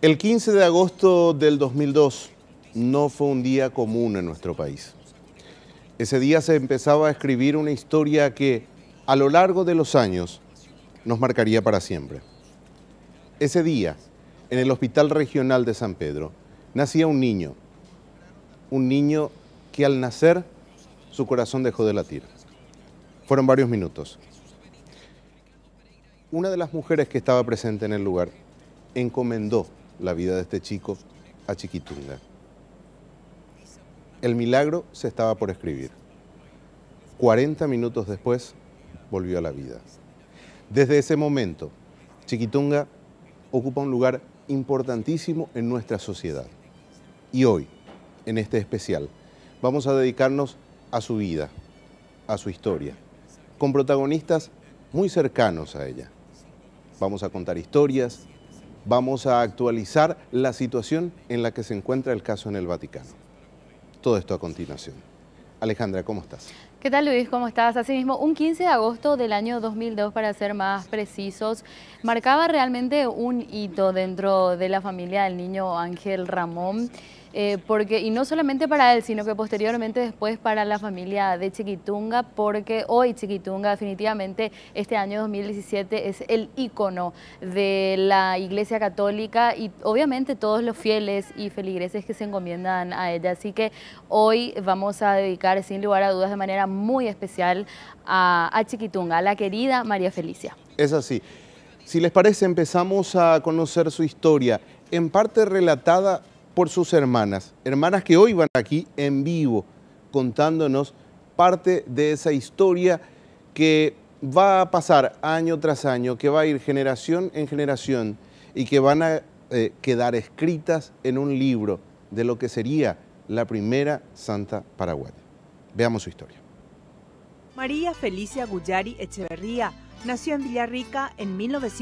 El 15 de agosto del 2002 no fue un día común en nuestro país. Ese día se empezaba a escribir una historia que, a lo largo de los años, nos marcaría para siempre. Ese día, en el Hospital Regional de San Pedro, nacía un niño que al nacer su corazón dejó de latir. Fueron varios minutos. Una de las mujeres que estaba presente en el lugar encomendó la vida de este chico a Chiquitunga. El milagro se estaba por escribir. 40 minutos después, volvió a la vida. Desde ese momento, Chiquitunga ocupa un lugar importantísimo en nuestra sociedad. Y hoy, en este especial, vamos a dedicarnos a su vida, a su historia, con protagonistas muy cercanos a ella. Vamos a contar historias, vamos a actualizar la situación en la que se encuentra el caso en el Vaticano. Todo esto a continuación. Alejandra, ¿cómo estás? ¿Qué tal, Luis? ¿Cómo estás? Asimismo, un 15 de agosto del año 2002, para ser más precisos, marcaba realmente un hito dentro de la familia del niño Ángel Ramón, y no solamente para él, sino que posteriormente después para la familia de Chiquitunga, porque hoy Chiquitunga definitivamente este año 2017 es el ícono de la Iglesia Católica y obviamente todos los fieles y feligreses que se encomiendan a ella. Así que hoy vamos a dedicar sin lugar a dudas de manera muy especial a Chiquitunga, a la querida María Felicia. Es así. Si les parece, empezamos a conocer su historia, en parte relatada por sus hermanas que hoy van aquí en vivo contándonos parte de esa historia que va a pasar año tras año, que va a ir generación en generación y que van a quedar escritas en un libro de lo que sería la primera santa paraguaya. Veamos su historia. María Felicia Guyari Echeverría nació en Villarrica en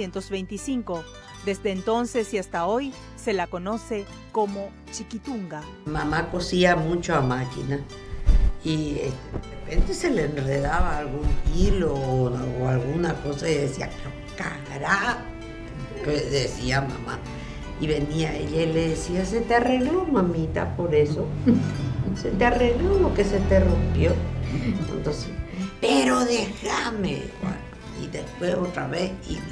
1925. Desde entonces y hasta hoy se la conoce como Chiquitunga. Mamá cosía mucho a máquina y de repente se le enredaba algún hilo o alguna cosa y decía, carajo, decía mamá. Y venía ella y le decía, se te arregló, mamita, por eso. Se te arregló lo que se te rompió. Entonces, pero déjame. Bueno, y después otra vez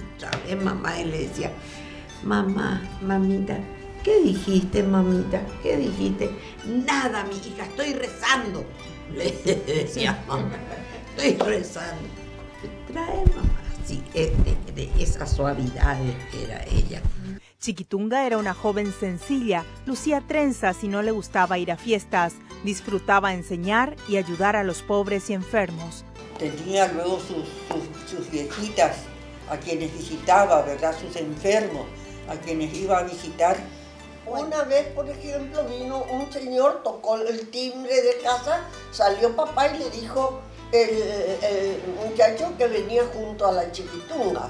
mamá y le decía, mamá, mamita, ¿qué dijiste, mamita? ¿Qué dijiste? Nada, mi hija, estoy rezando. Le decía mamá, estoy rezando. Trae, mamá, sí, de esa suavidad era ella. Chiquitunga era una joven sencilla, lucía trenzas y no le gustaba ir a fiestas, disfrutaba enseñar y ayudar a los pobres y enfermos. Tenía luego sus viejitas, a quienes visitaba, ¿verdad? Sus enfermos, a quienes iba a visitar. Una vez, por ejemplo, vino un señor, tocó el timbre de casa, salió papá y le dijo el muchacho que venía junto a la Chiquitunga.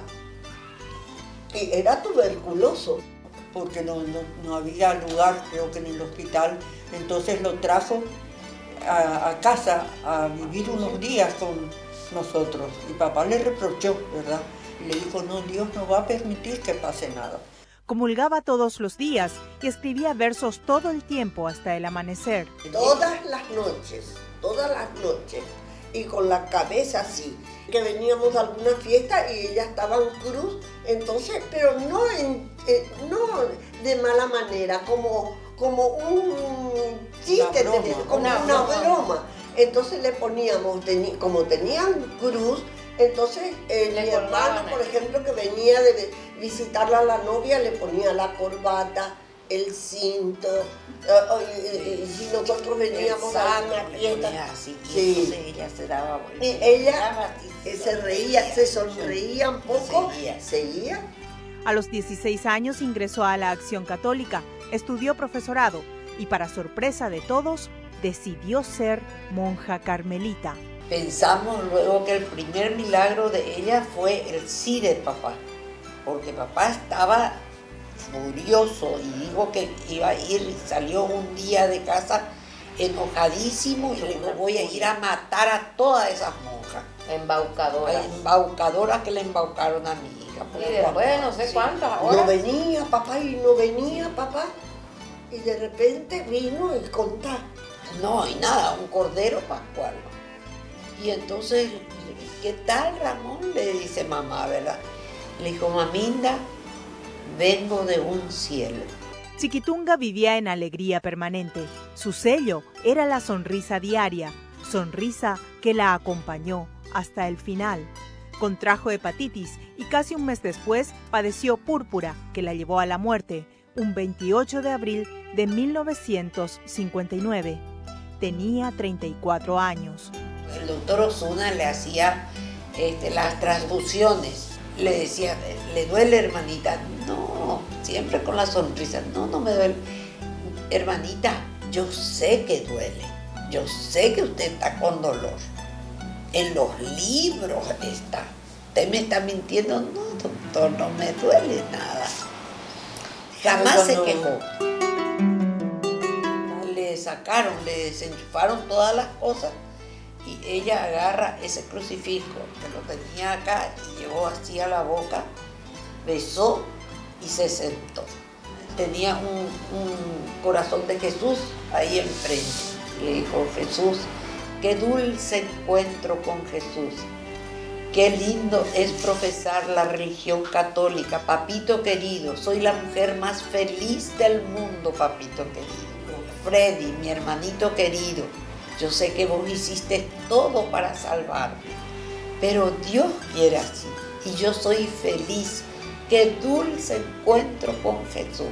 Y era tuberculoso. Porque no había lugar, creo que en el hospital, entonces lo trajo a casa a vivir unos días con nosotros. Y papá le reprochó, ¿verdad? Y le dijo, no, Dios no va a permitir que pase nada. Comulgaba todos los días y escribía versos todo el tiempo hasta el amanecer. Todas las noches. Y con la cabeza así. Que veníamos a alguna fiesta y ella estaba en cruz, entonces, pero no de mala manera, como un chiste, como una broma. Entonces le poníamos, como tenían cruz, entonces mi hermano, por ejemplo, que venía de visitarla a la novia, le ponía la corbata, el cinto, y si nosotros veníamos a una fiesta, así, sí. Ella se daba vuelta. Y ella se reía, se sonreía un poco, seguía. A los 16 años ingresó a la Acción Católica, estudió profesorado y, para sorpresa de todos, decidió ser monja carmelita. Pensamos luego que el primer milagro de ella fue el sí de papá, porque papá estaba furioso y dijo que iba a ir y salió un día de casa enojadísimo y le dijo, voy a ir a matar a todas esas monjas. Embaucadora. Embaucadora que le embaucaron a mi hija. Y después no sé cuántas No horas. venía papá y no venía papá. Y de repente vino y contá. No hay nada, un cordero pascual. Y entonces, ¿qué tal, Ramón? Le dice mamá, ¿verdad? Le dijo, maminda, vengo de un cielo. Chiquitunga vivía en alegría permanente. Su sello era la sonrisa diaria, sonrisa que la acompañó hasta el final. Contrajo hepatitis y casi un mes después padeció púrpura, que la llevó a la muerte, un 28 de abril de 1959. Tenía 34 años. El doctor Osuna le hacía las transfusiones. Le decía, ¿le duele, hermanita? No, siempre con la sonrisa. No, no me duele. Hermanita, yo sé que duele. Yo sé que usted está con dolor. En los libros está. ¿Usted me está mintiendo? No, doctor, no me duele nada. Jamás se quejó. Le sacaron, le desenchufaron todas las cosas y ella agarra ese crucifijo que lo tenía acá y llevó así a la boca, besó y se sentó. Tenía un corazón de Jesús ahí enfrente. Le dijo, Jesús, qué dulce encuentro con Jesús. Qué lindo es profesar la religión católica, papito querido. Soy la mujer más feliz del mundo, papito querido. Freddy, mi hermanito querido, yo sé que vos hiciste todo para salvarme, pero Dios quiere así y yo soy feliz. Qué dulce encuentro con Jesús.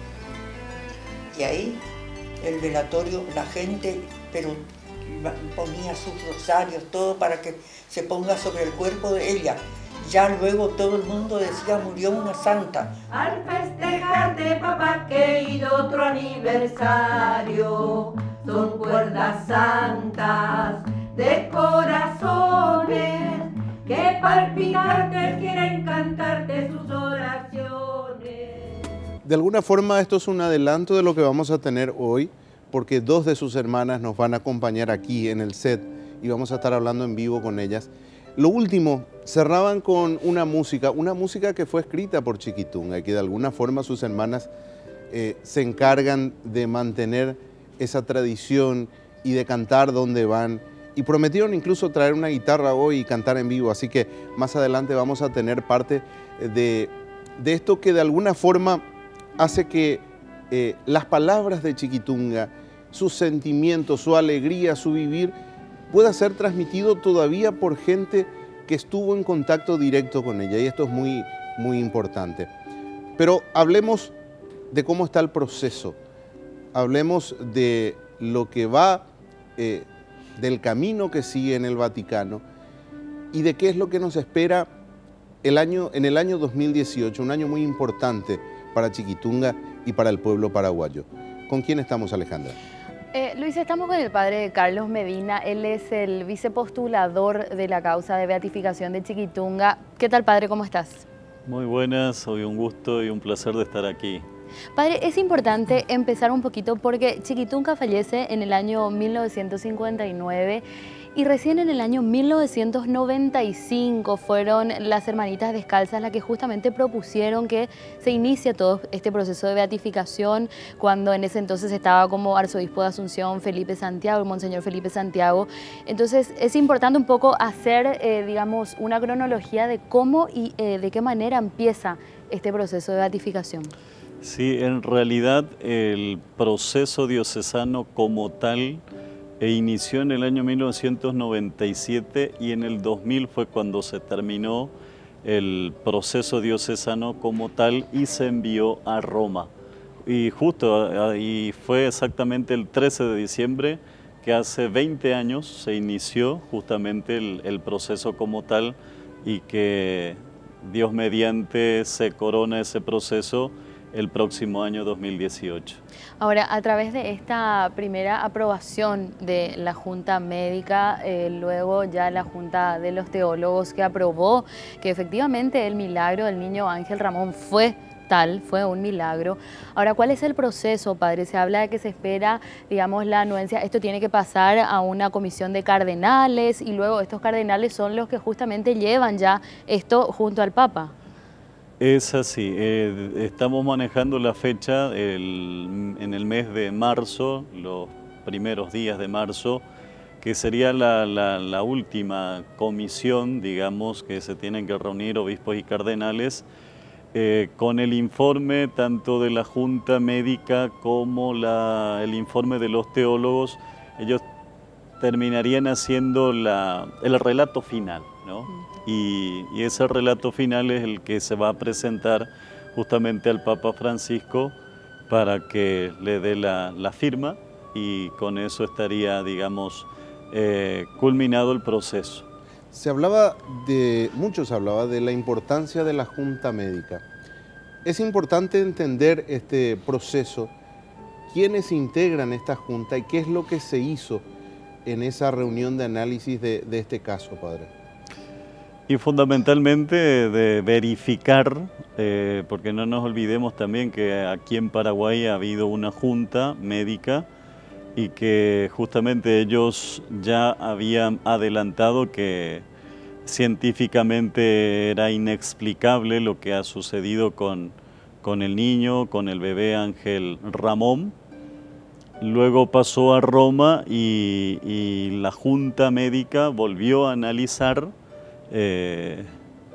Y ahí, el velatorio, la gente, pero ponía sus rosarios, todo para que se ponga sobre el cuerpo de ella. Ya luego todo el mundo decía, murió una santa. Al festejar de papá querido otro aniversario, son cuerdas santas de corazones que palpitarte quieren cantarte sus oraciones. De alguna forma esto es un adelanto de lo que vamos a tener hoy, porque dos de sus hermanas nos van a acompañar aquí en el set y vamos a estar hablando en vivo con ellas. Lo último, cerraban con una música que fue escrita por Chiquitunga y que de alguna forma sus hermanas se encargan de mantener esa tradición y de cantar donde van. Y prometieron incluso traer una guitarra hoy y cantar en vivo, así que más adelante vamos a tener parte de esto que de alguna forma hace que las palabras de Chiquitunga, sus sentimientos, su alegría, su vivir, pueda ser transmitido todavía por gente que estuvo en contacto directo con ella, y esto es muy, muy importante. Pero hablemos de cómo está el proceso, hablemos de lo que va, del camino que sigue en el Vaticano y de qué es lo que nos espera en el año 2018, un año muy importante para Chiquitunga y para el pueblo paraguayo. ¿Con quién estamos, Alejandra? Luis, estamos con el padre Carlos Medina. Él es el vicepostulador de la causa de beatificación de Chiquitunga. ¿Qué tal, padre? ¿Cómo estás? Muy buenas, hoy un gusto y un placer de estar aquí. Padre, es importante empezar un poquito porque Chiquitunga fallece en el año 1959 y recién en el año 1995 fueron las Hermanitas Descalzas las que justamente propusieron que se inicie todo este proceso de beatificación, cuando en ese entonces estaba como arzobispo de Asunción Felipe Santiago, el monseñor Felipe Santiago. Entonces es importante un poco hacer, digamos, una cronología de cómo y de qué manera empieza este proceso de beatificación. Sí, en realidad el proceso diocesano como tal inició en el año 1997 y en el 2000 fue cuando se terminó el proceso diocesano como tal y se envió a Roma. Y justo ahí fue exactamente el 13 de diciembre que hace 20 años se inició justamente el proceso como tal y que Dios mediante se corona ese proceso el próximo año 2018. Ahora, a través de esta primera aprobación de la Junta Médica, luego ya la Junta de los Teólogos que aprobó que efectivamente el milagro del niño Ángel Ramón fue tal, fue un milagro. Ahora, ¿cuál es el proceso, padre? Se habla de que se espera, digamos, la anuencia, esto tiene que pasar a una comisión de cardenales y luego estos cardenales son los que justamente llevan ya esto junto al Papa. Es así, estamos manejando la fecha en el mes de marzo, los primeros días de marzo, que sería la última comisión, digamos, que se tienen que reunir obispos y cardenales, con el informe tanto de la Junta Médica como el informe de los teólogos. Ellos terminarían haciendo el relato final, ¿no? Y ese relato final es el que se va a presentar justamente al Papa Francisco para que le dé la firma, y con eso estaría, digamos, culminado el proceso. Mucho se hablaba de la importancia de la Junta Médica. Es importante entender este proceso, quiénes integran esta Junta y qué es lo que se hizo en esa reunión de análisis de este caso, padre. Y fundamentalmente de verificar, porque no nos olvidemos también que aquí en Paraguay ha habido una junta médica y que justamente ellos ya habían adelantado que científicamente era inexplicable lo que ha sucedido con el niño, con el bebé Ángel Ramón. Luego pasó a Roma y la junta médica volvió a analizar el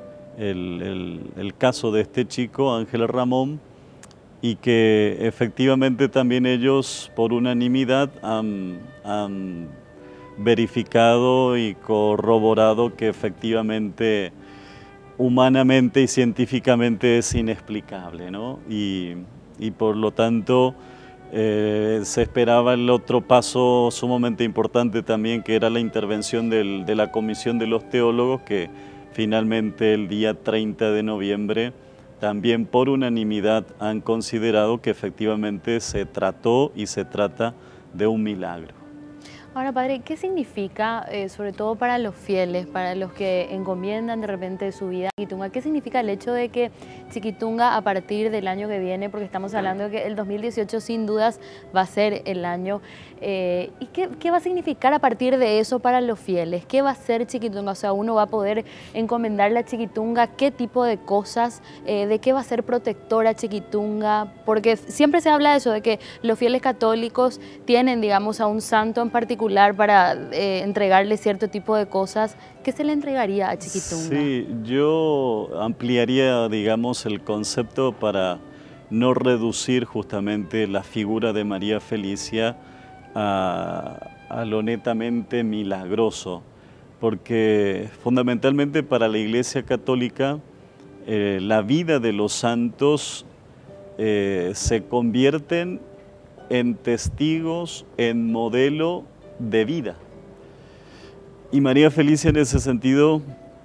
caso de este chico, Ángel Ramón, y que efectivamente también ellos por unanimidad han verificado y corroborado que efectivamente humanamente y científicamente es inexplicable, ¿no? Y por lo tanto se esperaba el otro paso sumamente importante también, que era la intervención de la Comisión de los Teólogos, que finalmente el día 30 de noviembre también por unanimidad han considerado que efectivamente se trató y se trata de un milagro. Ahora, padre, ¿qué significa, sobre todo para los fieles, para los que encomiendan de repente su vida a Chiquitunga, qué significa el hecho de que Chiquitunga a partir del año que viene, porque estamos hablando de que el 2018 sin dudas va a ser el año, ¿y qué va a significar a partir de eso para los fieles? ¿Qué va a ser Chiquitunga? O sea, uno va a poder encomendarle a Chiquitunga qué tipo de cosas, de qué va a ser protectora Chiquitunga, porque siempre se habla de eso, de que los fieles católicos tienen, digamos, a un santo en particular para entregarle cierto tipo de cosas. ¿Qué se le entregaría a Chiquitunga? Sí, yo ampliaría, digamos, el concepto para no reducir justamente la figura de María Felicia a lo netamente milagroso, porque fundamentalmente para la Iglesia Católica la vida de los santos se convierten en testigos, en modelo de vida. Y María Felicia en ese sentido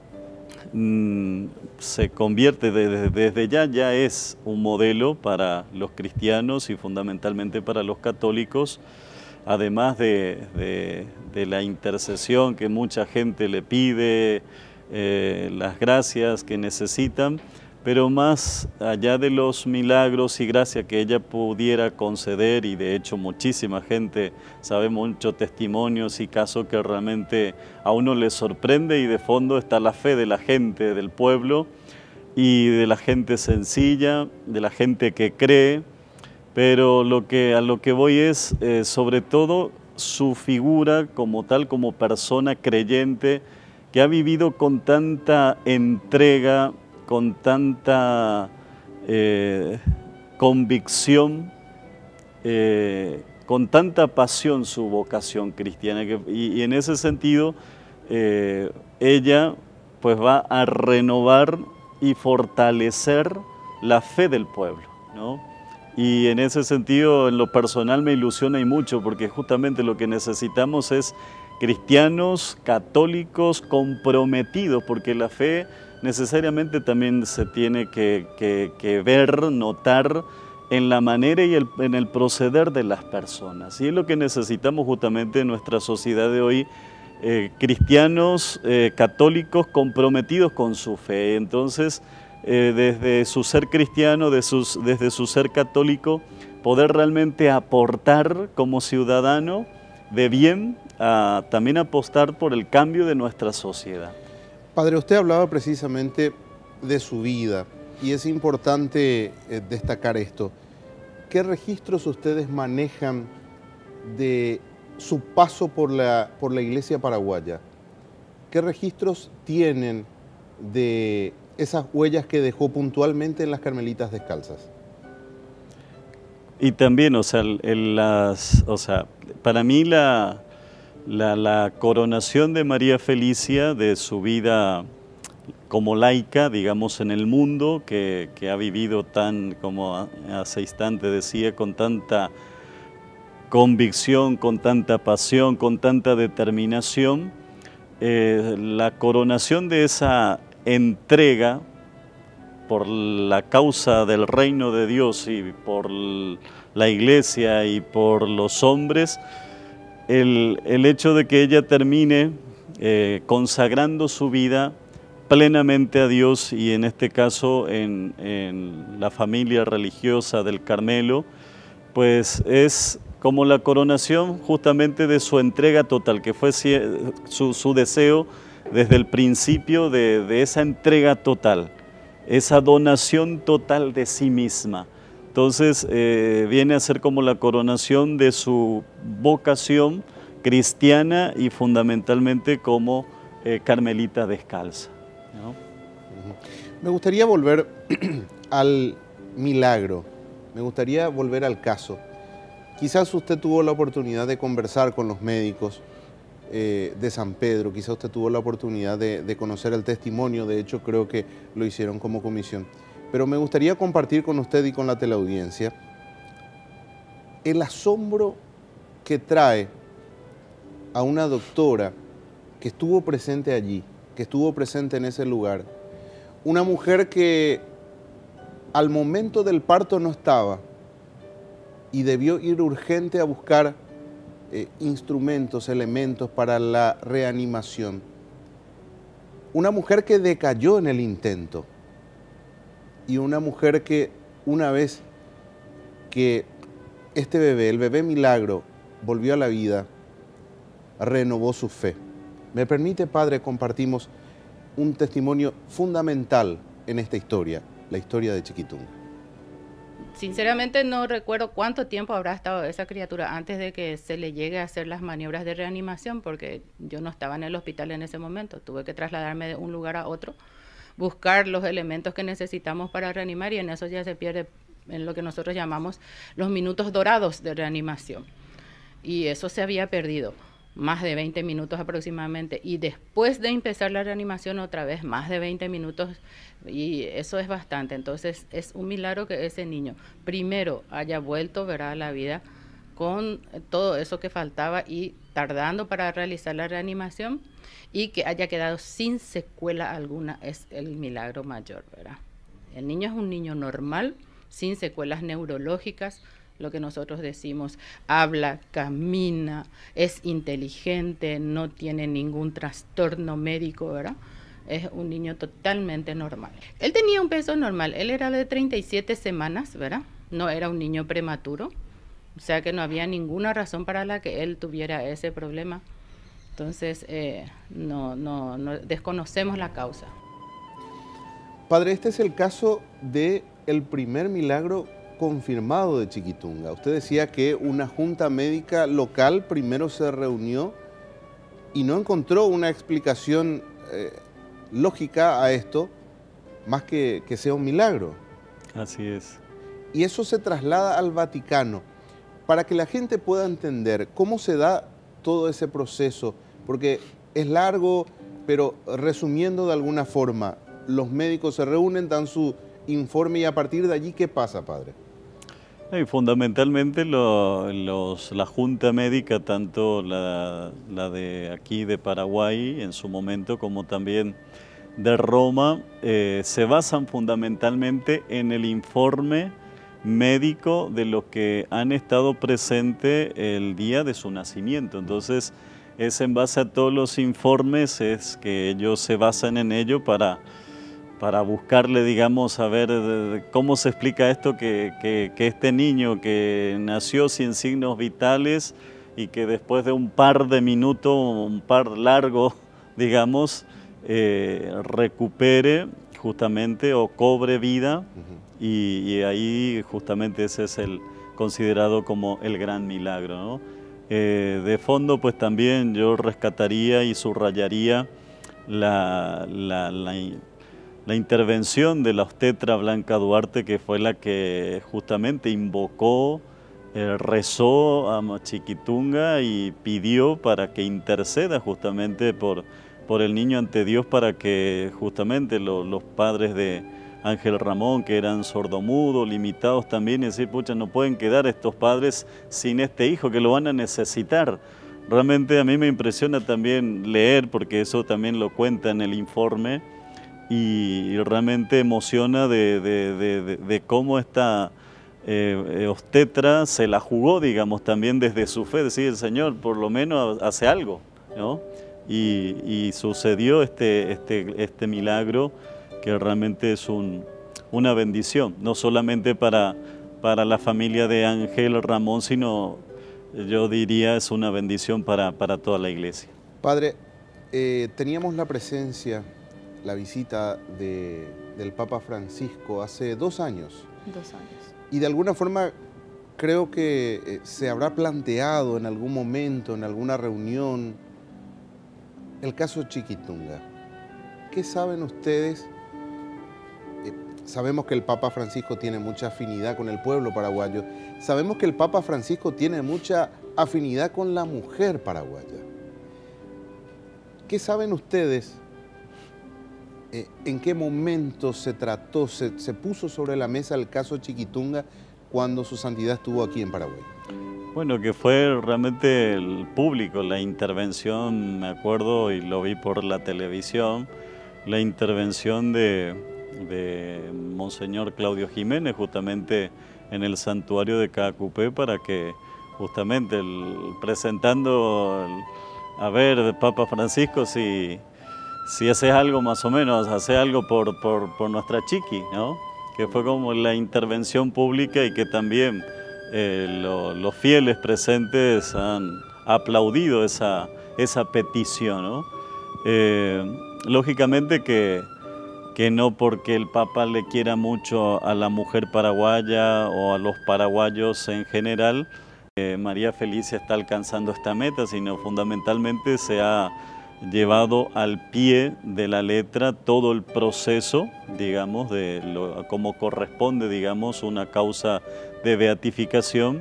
se convierte desde ya es un modelo para los cristianos y fundamentalmente para los católicos, además de la intercesión que mucha gente le pide, las gracias que necesitan, pero más allá de los milagros y gracias que ella pudiera conceder, y de hecho muchísima gente, sabemos muchos testimonios y casos que realmente a uno le sorprende, y de fondo está la fe de la gente, del pueblo y de la gente sencilla, de la gente que cree, pero a lo que voy es sobre todo su figura como tal, como persona creyente que ha vivido con tanta entrega, con tanta convicción, con tanta pasión su vocación cristiana, y en ese sentido ella pues va a renovar y fortalecer la fe del pueblo, ¿no? Y en ese sentido, en lo personal me ilusiona y mucho, porque justamente lo que necesitamos es cristianos católicos comprometidos, porque la fe necesariamente también se tiene que ver, notar en la manera y en el proceder de las personas. Y es lo que necesitamos justamente en nuestra sociedad de hoy, cristianos católicos comprometidos con su fe. Entonces, desde su ser cristiano, desde su ser católico, poder realmente aportar como ciudadano de bien, también apostar por el cambio de nuestra sociedad. Padre, usted hablaba precisamente de su vida y es importante destacar esto. ¿Qué registros ustedes manejan de su paso por la Iglesia paraguaya? ¿Qué registros tienen de esas huellas que dejó puntualmente en las Carmelitas Descalzas? Y también, para mí la coronación de María Felicia, de su vida como laica, digamos, en el mundo, que ha vivido como hace instante decía, con tanta convicción, con tanta pasión, con tanta determinación, la coronación de esa entrega por la causa del reino de Dios y por la iglesia y por los hombres, el hecho de que ella termine consagrando su vida plenamente a Dios y en este caso en la familia religiosa del Carmelo, pues es como la coronación justamente de su entrega total, que fue su deseo desde el principio de esa entrega total, esa donación total de sí misma. Entonces viene a ser como la coronación de su vocación cristiana y fundamentalmente como carmelita descalza, ¿no? Me gustaría volver al milagro, me gustaría volver al caso. Quizás usted tuvo la oportunidad de conversar con los médicos de San Pedro, quizás usted tuvo la oportunidad de conocer el testimonio, de hecho creo que lo hicieron como comisión. Pero me gustaría compartir con usted y con la teleaudiencia el asombro que trae a una doctora que estuvo presente allí, que estuvo presente en ese lugar, una mujer que al momento del parto no estaba y debió ir urgente a buscar instrumentos, elementos para la reanimación. Una mujer que decayó en el intento y una mujer que una vez que este bebé, el bebé milagro, volvió a la vida, renovó su fe. Me permite, Padre, compartimos un testimonio fundamental en esta historia, la historia de Chiquitunga. Sinceramente no recuerdo cuánto tiempo habrá estado esa criatura antes de que se le llegue a hacer las maniobras de reanimación, porque yo no estaba en el hospital en ese momento, tuve que trasladarme de un lugar a otro, buscar los elementos que necesitamos para reanimar y en eso ya se pierde en lo que nosotros llamamos los minutos dorados de reanimación. Y eso se había perdido, más de 20 minutos aproximadamente, y después de empezar la reanimación otra vez, más de 20 minutos, y eso es bastante. Entonces es un milagro que ese niño primero haya vuelto, verá, a la vida con todo eso que faltaba y tardando para realizar la reanimación, y que haya quedado sin secuela alguna, es el milagro mayor, ¿verdad? El niño es un niño normal, sin secuelas neurológicas, lo que nosotros decimos, habla, camina, es inteligente, no tiene ningún trastorno médico, ¿verdad? Es un niño totalmente normal. Él tenía un peso normal, él era de 37 semanas, ¿verdad? No era un niño prematuro, o sea que no había ninguna razón para la que él tuviera ese problema. Entonces, no desconocemos la causa. Padre, este es el caso del primer milagro confirmado de Chiquitunga. Usted decía que una junta médica local primero se reunió y no encontró una explicación lógica a esto, más que sea un milagro. Así es. Y eso se traslada al Vaticano, para que la gente pueda entender cómo se da todo ese proceso, porque es largo, pero resumiendo de alguna forma, los médicos se reúnen, dan su informe y a partir de allí, ¿qué pasa, Padre? Y fundamentalmente la Junta Médica, tanto la de aquí de Paraguay en su momento como también de Roma, se basan fundamentalmente en el informe médico de los que han estado presentes el día de su nacimiento. Entonces es en base a todos los informes es que ellos se basan en ello para para buscarle, digamos, a ver cómo se explica esto, que este niño que nació sin signos vitales y que después de un par de minutos, un par largo, digamos, recupere justamente o cobre vida, y ahí justamente ese es el considerado como el gran milagro, ¿no? De fondo, pues también yo rescataría y subrayaría la intervención de la obstetra Blanca Duarte, que fue la que justamente invocó, rezó a Chiquitunga y pidió para que interceda justamente por el niño ante Dios, para que justamente los padres de Ángel Ramón, que eran sordomudos, limitados también, y decir, pucha, no pueden quedar estos padres sin este hijo, que lo van a necesitar. Realmente a mí me impresiona también leer, porque eso también lo cuenta en el informe, y realmente emociona de cómo esta obstetra se la jugó, digamos, también desde su fe, decir, el Señor por lo menos hace algo, ¿no? Y sucedió este milagro, que realmente es una bendición, no solamente para la familia de Ángel Ramón, sino yo diría es una bendición para toda la iglesia. Padre, teníamos la presencia, la visita del Papa Francisco hace 2 años. 2 años. Y de alguna forma creo que se habrá planteado en algún momento, en alguna reunión, el caso Chiquitunga. ¿Qué saben ustedes? Sabemos que el Papa Francisco tiene mucha afinidad con el pueblo paraguayo. Sabemos que el Papa Francisco tiene mucha afinidad con la mujer paraguaya. ¿Qué saben ustedes? ¿En qué momento se trató, se puso sobre la mesa el caso Chiquitunga cuando su santidad estuvo aquí en Paraguay? Bueno, que fue realmente el público, la intervención, me acuerdo, y lo vi por la televisión, la intervención de Monseñor Claudio Jiménez, justamente en el santuario de Caacupé, para que justamente presentando, a ver, Papa Francisco, si haces algo más o menos, hace algo por nuestra Chiqui, ¿no? Que fue como la intervención pública, y que también los fieles presentes han aplaudido esa petición, ¿no? Lógicamente que no porque el Papa le quiera mucho a la mujer paraguaya o a los paraguayos en general, María Felicia está alcanzando esta meta, sino fundamentalmente se ha llevado al pie de la letra todo el proceso, digamos, como corresponde, digamos, una causa de beatificación,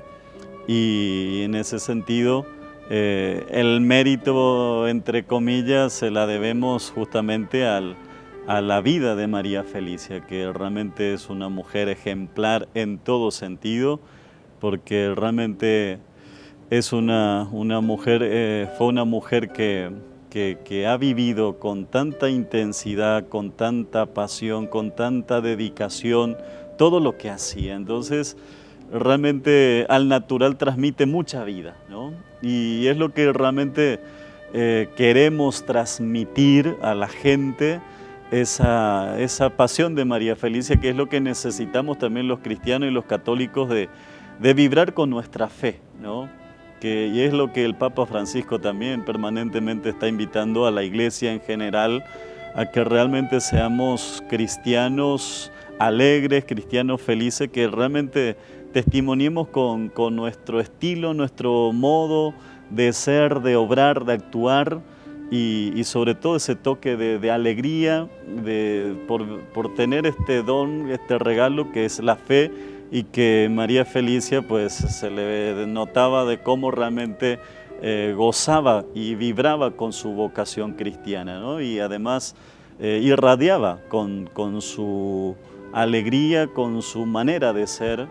y en ese sentido el mérito, entre comillas, se la debemos justamente a la vida de María Felicia, que realmente es una mujer ejemplar en todo sentido, porque realmente es una mujer, fue una mujer que ha vivido con tanta intensidad, con tanta pasión, con tanta dedicación, todo lo que hacía. Entonces, realmente al natural transmite mucha vida, ¿no? Y es lo que realmente queremos transmitir a la gente, esa pasión de María Felicia, que es lo que necesitamos también los cristianos y los católicos, de vibrar con nuestra fe, ¿no? Y es lo que el Papa Francisco también permanentemente está invitando a la iglesia en general, a que realmente seamos cristianos alegres, cristianos felices, que realmente testimoniemos con nuestro estilo, nuestro modo de ser, de obrar, de actuar, y sobre todo ese toque de alegría por tener este don, este regalo que es la fe, y que María Felicia pues se le notaba de cómo realmente gozaba y vibraba con su vocación cristiana, ¿no? Y además irradiaba con su alegría, con su manera de ser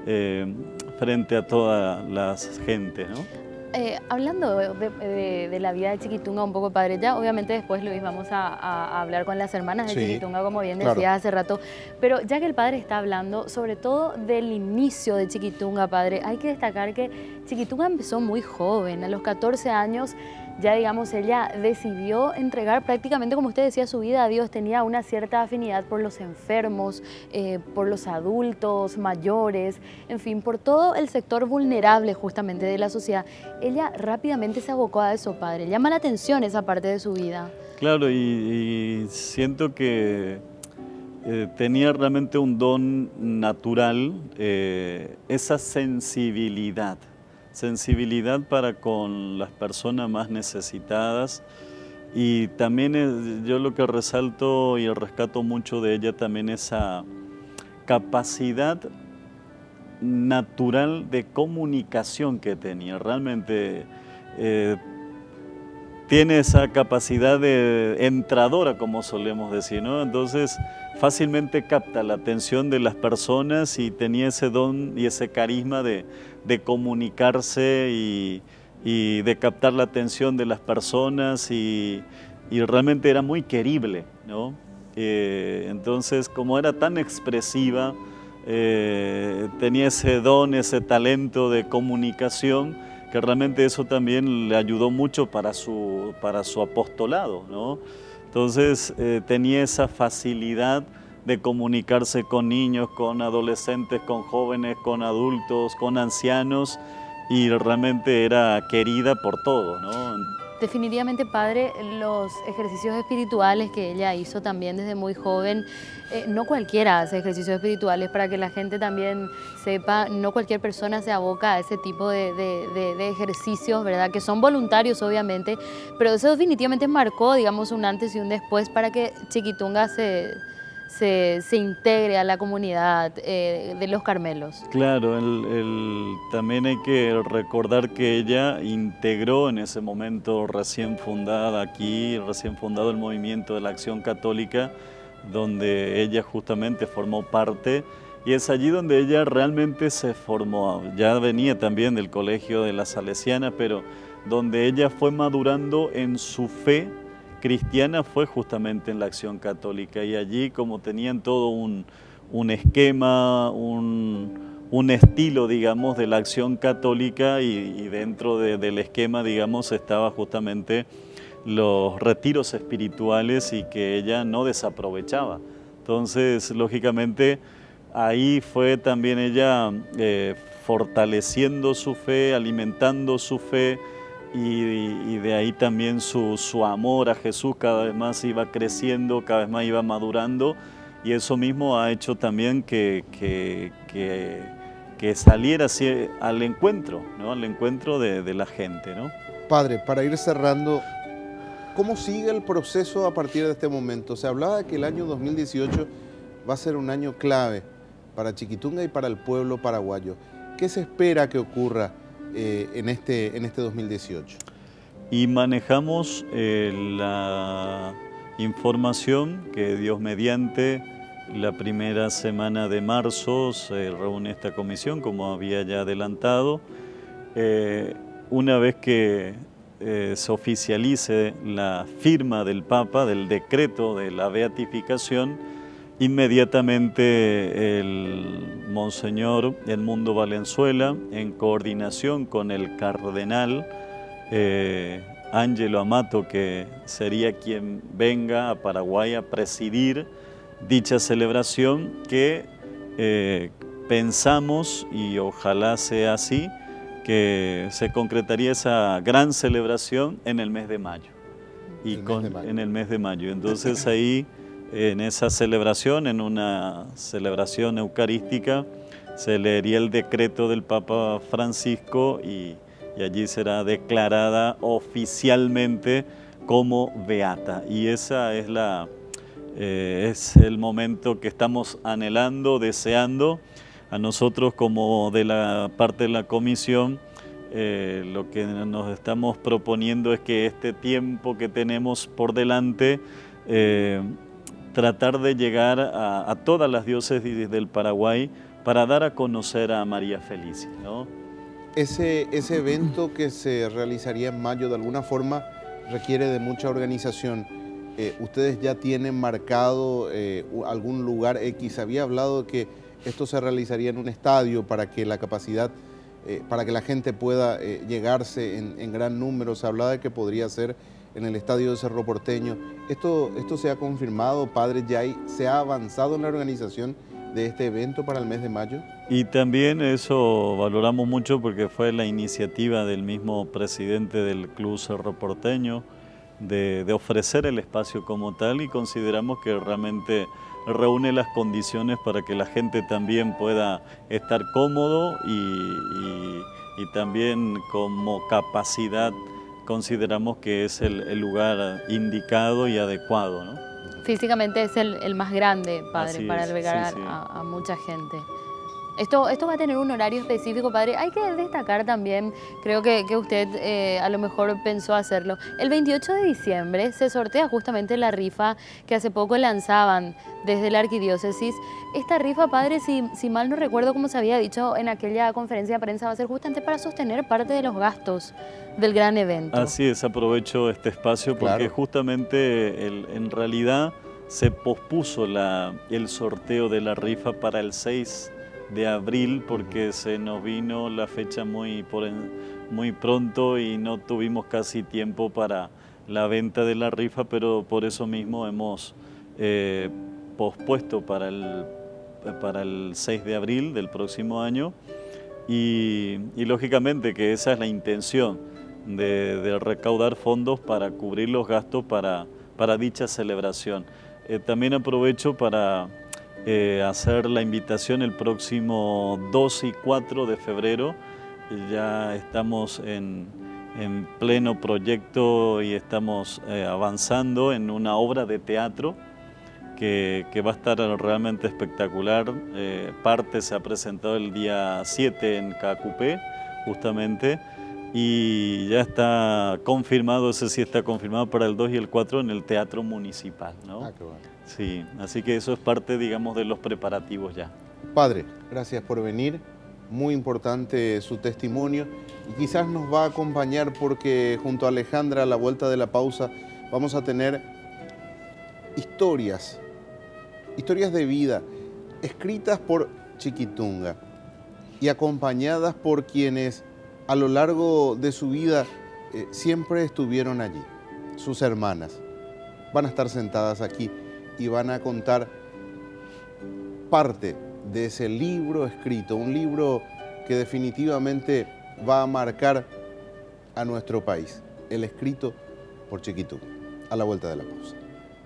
frente a toda la gente, ¿no? Hablando de la vida de Chiquitunga un poco, padre, ya obviamente después Luis vamos a hablar con las hermanas de Chiquitunga, como bien decía hace rato, pero ya que el padre está hablando sobre todo del inicio de Chiquitunga, padre, hay que destacar que Chiquitunga empezó muy joven, a los 14 años ya digamos ella decidió entregar prácticamente, como usted decía, su vida a Dios. Tenía una cierta afinidad por los enfermos, por los adultos mayores, en fin, por todo el sector vulnerable justamente de la sociedad. Ella rápidamente se abocó a eso, padre. Llama la atención esa parte de su vida. Claro, y siento que tenía realmente un don natural, esa sensibilidad para con las personas más necesitadas. Y también yo lo que resalto y rescato mucho de ella también esa capacidad natural de comunicación que tenía. Realmente tiene esa capacidad de entradora, como solemos decir, ¿no? Entonces fácilmente capta la atención de las personas y tenía ese don y ese carisma de comunicarse y de captar la atención de las personas y realmente era muy querible, ¿no? Entonces, como era tan expresiva, tenía ese don, ese talento de comunicación, que realmente eso también le ayudó mucho para su apostolado, ¿no? Entonces tenía esa facilidad de comunicarse con niños, con adolescentes, con jóvenes, con adultos, con ancianos, y realmente era querida por todos, ¿no? Definitivamente, padre, los ejercicios espirituales que ella hizo también desde muy joven, no cualquiera hace ejercicios espirituales, para que la gente también sepa, no cualquier persona se aboca a ese tipo de ejercicios, ¿verdad? Que son voluntarios, obviamente, pero eso definitivamente marcó, digamos, un antes y un después para que Chiquitunga se integre a la comunidad de los Carmelos. Claro, también hay que recordar que ella integró en ese momento recién fundado el movimiento de la Acción Católica, donde ella justamente formó parte, y es allí donde ella realmente se formó. Ya venía también del colegio de la Salesiana, pero donde ella fue madurando en su fe cristiana fue justamente en la Acción Católica, y allí, como tenían todo un esquema, un estilo, digamos, de la Acción Católica, y dentro del esquema, digamos, estaba justamente los retiros espirituales, y que ella no desaprovechaba. Entonces, lógicamente, ahí fue también ella fortaleciendo su fe, alimentando su fe, y de ahí también su amor a Jesús cada vez más iba creciendo, cada vez más iba madurando, y eso mismo ha hecho también que saliera así al encuentro, ¿no? Al encuentro de la gente, ¿no? Padre, para ir cerrando, ¿cómo sigue el proceso a partir de este momento? Se hablaba de que el año 2018 va a ser un año clave para Chiquitunga y para el pueblo paraguayo. ¿Qué se espera que ocurra en este 2018? Y manejamos la información que Dios mediante la primera semana de marzo se reúne esta comisión, como había ya adelantado. Una vez que se oficialice la firma del Papa del decreto de la beatificación, inmediatamente el Monseñor Edmundo Valenzuela, en coordinación con el cardenal Ángelo Amato, que sería quien venga a Paraguay a presidir dicha celebración, que pensamos, y ojalá sea así, que se concretaría esa gran celebración en el mes de mayo. En el mes de mayo. Entonces ahí, en esa celebración, en una celebración eucarística, se leería el decreto del Papa Francisco, y allí será declarada oficialmente como beata. Y esa es es el momento que estamos anhelando, deseando. A nosotros, como de la parte de la comisión, lo que nos estamos proponiendo es que este tiempo que tenemos por delante, tratar de llegar a todas las diócesis del Paraguay para dar a conocer a María Felicia, ¿no? Ese evento que se realizaría en mayo, de alguna forma, requiere de mucha organización. ¿Ustedes ya tienen marcado algún lugar X? Había hablado de que esto se realizaría en un estadio para que la capacidad para que la gente pueda llegarse en gran número. Se hablaba de que podría ser en el estadio de Cerro Porteño. ¿Esto se ha confirmado, padre? ¿Ya se ha avanzado en la organización de este evento para el mes de mayo? Y también eso valoramos mucho porque fue la iniciativa del mismo presidente del Club Cerro Porteño de ofrecer el espacio como tal, y consideramos que realmente reúne las condiciones para que la gente también pueda estar cómodo y también como capacidad consideramos que es el lugar indicado y adecuado, ¿no? Físicamente es el más grande, padre, Así para es, albergar sí, sí. A mucha gente. Esto va a tener un horario específico, padre. Hay que destacar también, creo que usted a lo mejor pensó hacerlo. El 28 de diciembre se sortea justamente la rifa que hace poco lanzaban desde la arquidiócesis. Esta rifa, padre, si mal no recuerdo como se había dicho en aquella conferencia de prensa, va a ser justamente para sostener parte de los gastos del gran evento. Así es, aprovecho este espacio porque justamente en realidad se pospuso el sorteo de la rifa para el 6 de abril porque se nos vino la fecha muy pronto y no tuvimos casi tiempo para la venta de la rifa, pero por eso mismo hemos pospuesto para el 6 de abril del próximo año y lógicamente que esa es la intención de recaudar fondos para cubrir los gastos para dicha celebración. También aprovecho para hacer la invitación el próximo 2 y 4 de febrero. Ya estamos en pleno proyecto y estamos avanzando en una obra de teatro que va a estar realmente espectacular. Parte se ha presentado el día 7 en Cacupé, justamente, y ya está confirmado, ese sí está confirmado para el 2 y el 4 en el Teatro Municipal, ¿no? Ah, qué bueno. Sí, así que eso es parte, digamos, de los preparativos ya. Padre, gracias por venir. Muy importante su testimonio y quizás nos va a acompañar porque junto a Alejandra a la vuelta de la pausa vamos a tener historias de vida escritas por Chiquitunga y acompañadas por quienes a lo largo de su vida siempre estuvieron allí. Sus hermanas van a estar sentadas aquí y van a contar parte de ese libro escrito, un libro que definitivamente va a marcar a nuestro país, el escrito por Chiquitunga. A la vuelta de la pausa.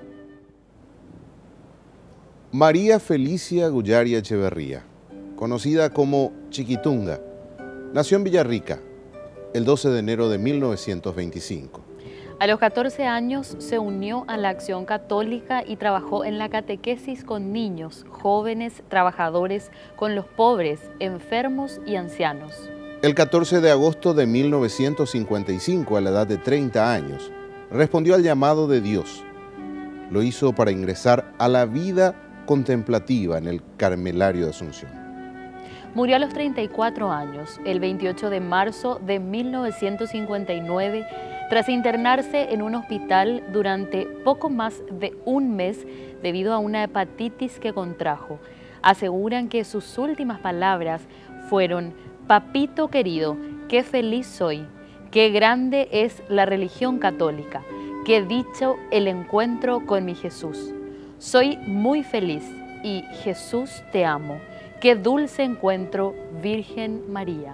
María Felicia Guyari Echeverría, conocida como Chiquitunga, nació en Villarrica el 12 de enero de 1925. A los 14 años se unió a la Acción Católica y trabajó en la catequesis con niños, jóvenes, trabajadores, con los pobres, enfermos y ancianos. El 14 de agosto de 1955, a la edad de 30 años, respondió al llamado de Dios. Lo hizo para ingresar a la vida contemplativa en el Carmelario de Asunción. Murió a los 34 años, el 28 de marzo de 1959, tras internarse en un hospital durante poco más de un mes debido a una hepatitis que contrajo. Aseguran que sus últimas palabras fueron: «Papito querido, qué feliz soy, qué grande es la religión católica, qué dicho el encuentro con mi Jesús. Soy muy feliz y Jesús te amo. Qué dulce encuentro, Virgen María».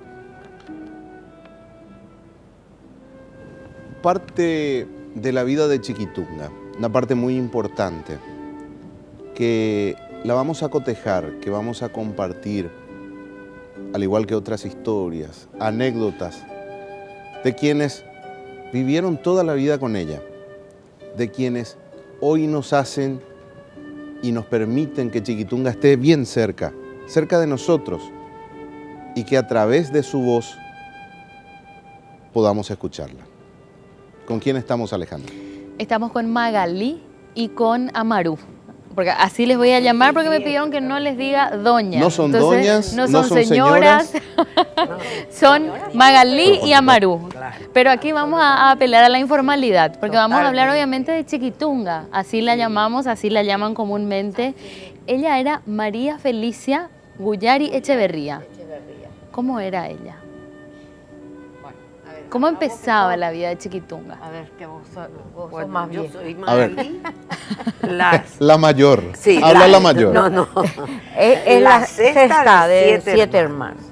Parte de la vida de Chiquitunga, una parte muy importante, que la vamos a cotejar, que vamos a compartir, al igual que otras historias, anécdotas, de quienes vivieron toda la vida con ella, de quienes hoy nos hacen y nos permiten que Chiquitunga esté bien cerca de nosotros, y que a través de su voz podamos escucharla. ¿Con quién estamos, Alejandra? Estamos con Magalí y con Amaru, porque así les voy a llamar porque me pidieron que no les diga doña. No son entonces, doñas, no son señoras, son Magalí y Amaru. Pero aquí vamos a apelar a la informalidad, porque vamos a hablar obviamente de Chiquitunga, así la llamamos, así la llaman comúnmente. Ella era María Felicia Guyari Echeverría. ¿Cómo era ella? Bueno, a ver, ¿Cómo empezaba la vida de Chiquitunga? A ver, que vos Bueno, sos más yo vieja. soy A ver. Magalí. Las, La mayor. sí, Habla la mayor. No. Es la sexta de siete 7 hermanos.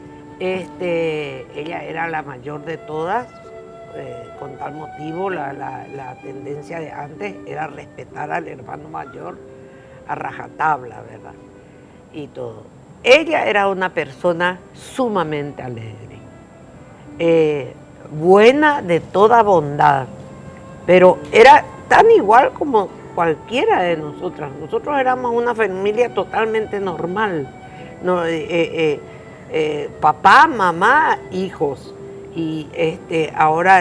Ella era la mayor de todas, con tal motivo la tendencia de antes era respetar al hermano mayor a rajatabla, ¿verdad? Y todo. Ella era una persona sumamente alegre, buena de toda bondad, pero era tan igual como cualquiera de nosotras. Nosotros éramos una familia totalmente normal. No, papá, mamá, hijos. Y ahora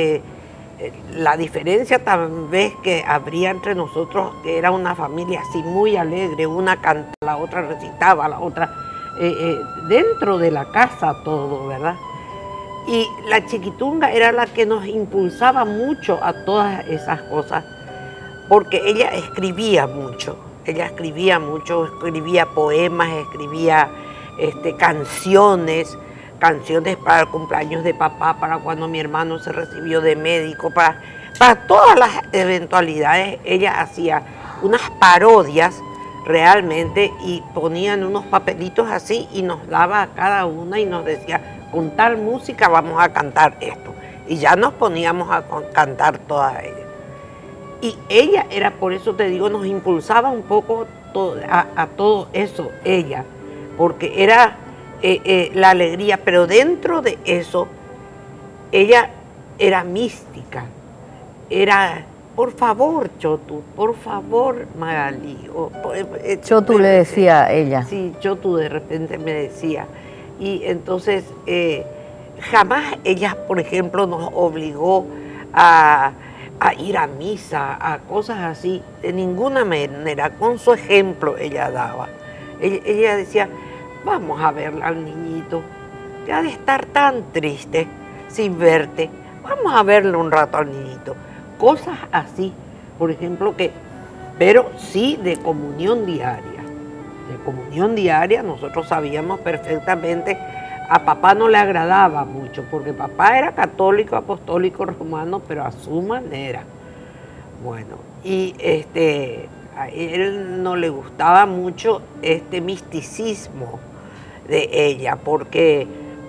la diferencia tal vez que habría entre nosotros, que era una familia así muy alegre, una cantaba, la otra recitaba, la otra dentro de la casa todo, ¿verdad? Y la Chiquitunga era la que nos impulsaba mucho a todas esas cosas, porque ella escribía mucho, escribía poemas, escribía canciones para el cumpleaños de papá, para cuando mi hermano se recibió de médico, para todas las eventualidades. Ella hacía unas parodias realmente y ponían unos papelitos así y nos daba a cada una y nos decía, con tal música vamos a cantar esto. Y ya nos poníamos a cantar todas ellas. Y ella era, por eso te digo, nos impulsaba un poco a todo eso, ella, porque era la alegría, pero dentro de eso, ella era mística, era, por favor, Chotu, por favor, Magalí. Chotu le decía a ella. Sí, Chotu de repente me decía. Y entonces, jamás ella, por ejemplo, nos obligó a ir a misa, a cosas así, de ninguna manera. Con su ejemplo ella daba. Ella decía, vamos a ver al niñito, que ha de estar tan triste sin verte, vamos a verle un rato al niñito. Cosas así, por ejemplo, pero sí de comunión diaria. De comunión diaria nosotros sabíamos perfectamente, a papá no le agradaba mucho, porque papá era católico, apostólico, romano, pero a su manera. Bueno, y a él no le gustaba mucho este misticismo de ella, porque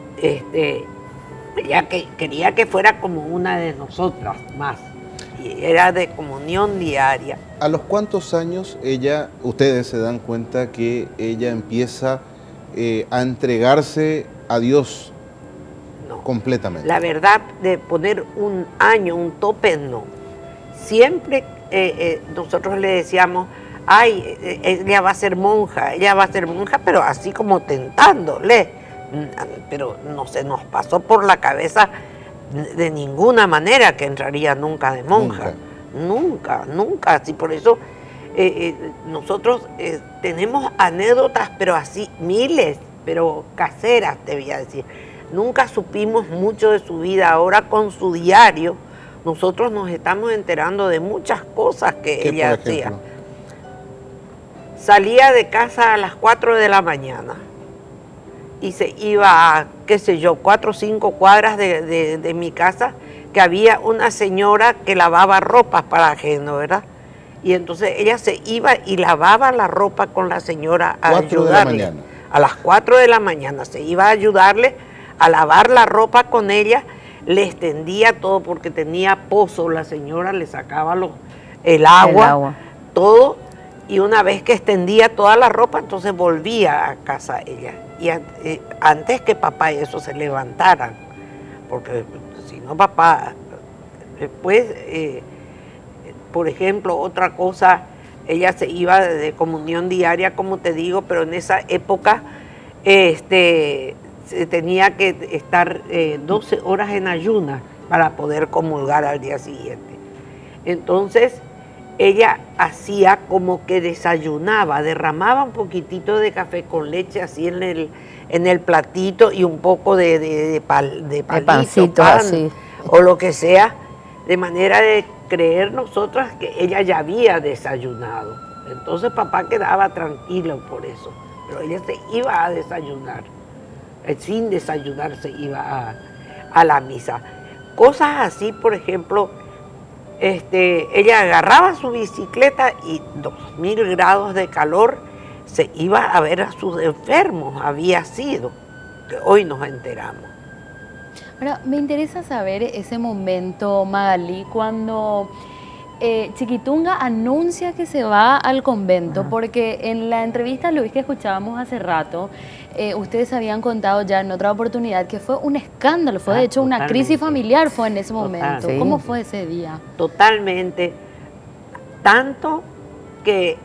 ella quería que fuera como una de nosotras más, y era de comunión diaria. ¿A los cuántos años ustedes se dan cuenta que ella empieza a entregarse a Dios completamente? La verdad, de poner un año, un tope, no. Siempre nosotros le decíamos, ay, ella va a ser monja, pero así como tentándole. Pero no se nos pasó por la cabeza de ninguna manera que entraría nunca de monja. Nunca. Así por eso nosotros tenemos anécdotas, pero así miles, pero caseras, te voy a decir. Nunca supimos mucho de su vida. Ahora con su diario, nosotros nos estamos enterando de muchas cosas que ella hacía. Salía de casa a las 4 de la mañana y se iba a, qué sé yo, 4 o 5 cuadras de mi casa, que había una señora que lavaba ropas para ajeno, ¿verdad? Y entonces ella se iba y lavaba la ropa con la señora a ayudarle. A las 4 de la mañana se iba a ayudarle a lavar la ropa con ella, le extendía todo porque tenía pozo, la señora le sacaba el agua, todo, y una vez que extendía toda la ropa, entonces volvía a casa ella. Y antes que papá y eso se levantaran, porque si no papá, después, por ejemplo, otra cosa, ella se iba de comunión diaria, como te digo, pero en esa época se tenía que estar 12 horas en ayunas para poder comulgar al día siguiente. Entonces, ella hacía como que desayunaba, derramaba un poquitito de café con leche así en el platito y un poco de pancito, pan, así, o lo que sea, de manera de creer nosotras que ella ya había desayunado. Entonces papá quedaba tranquilo por eso, pero ella se iba a desayunar. sin desayunar se iba a la misa. Cosas así, por ejemplo, ella agarraba su bicicleta y 2000 grados de calor se iba a ver a sus enfermos, había sido, que hoy nos enteramos. Ahora, me interesa saber ese momento, Magali, cuando Chiquitunga anuncia que se va al convento, porque en la entrevista, Luis, que escuchábamos hace rato, ustedes habían contado ya en otra oportunidad que fue un escándalo, fue de hecho una crisis familiar fue en ese momento. Sí. ¿Cómo fue ese día? Totalmente, tanto que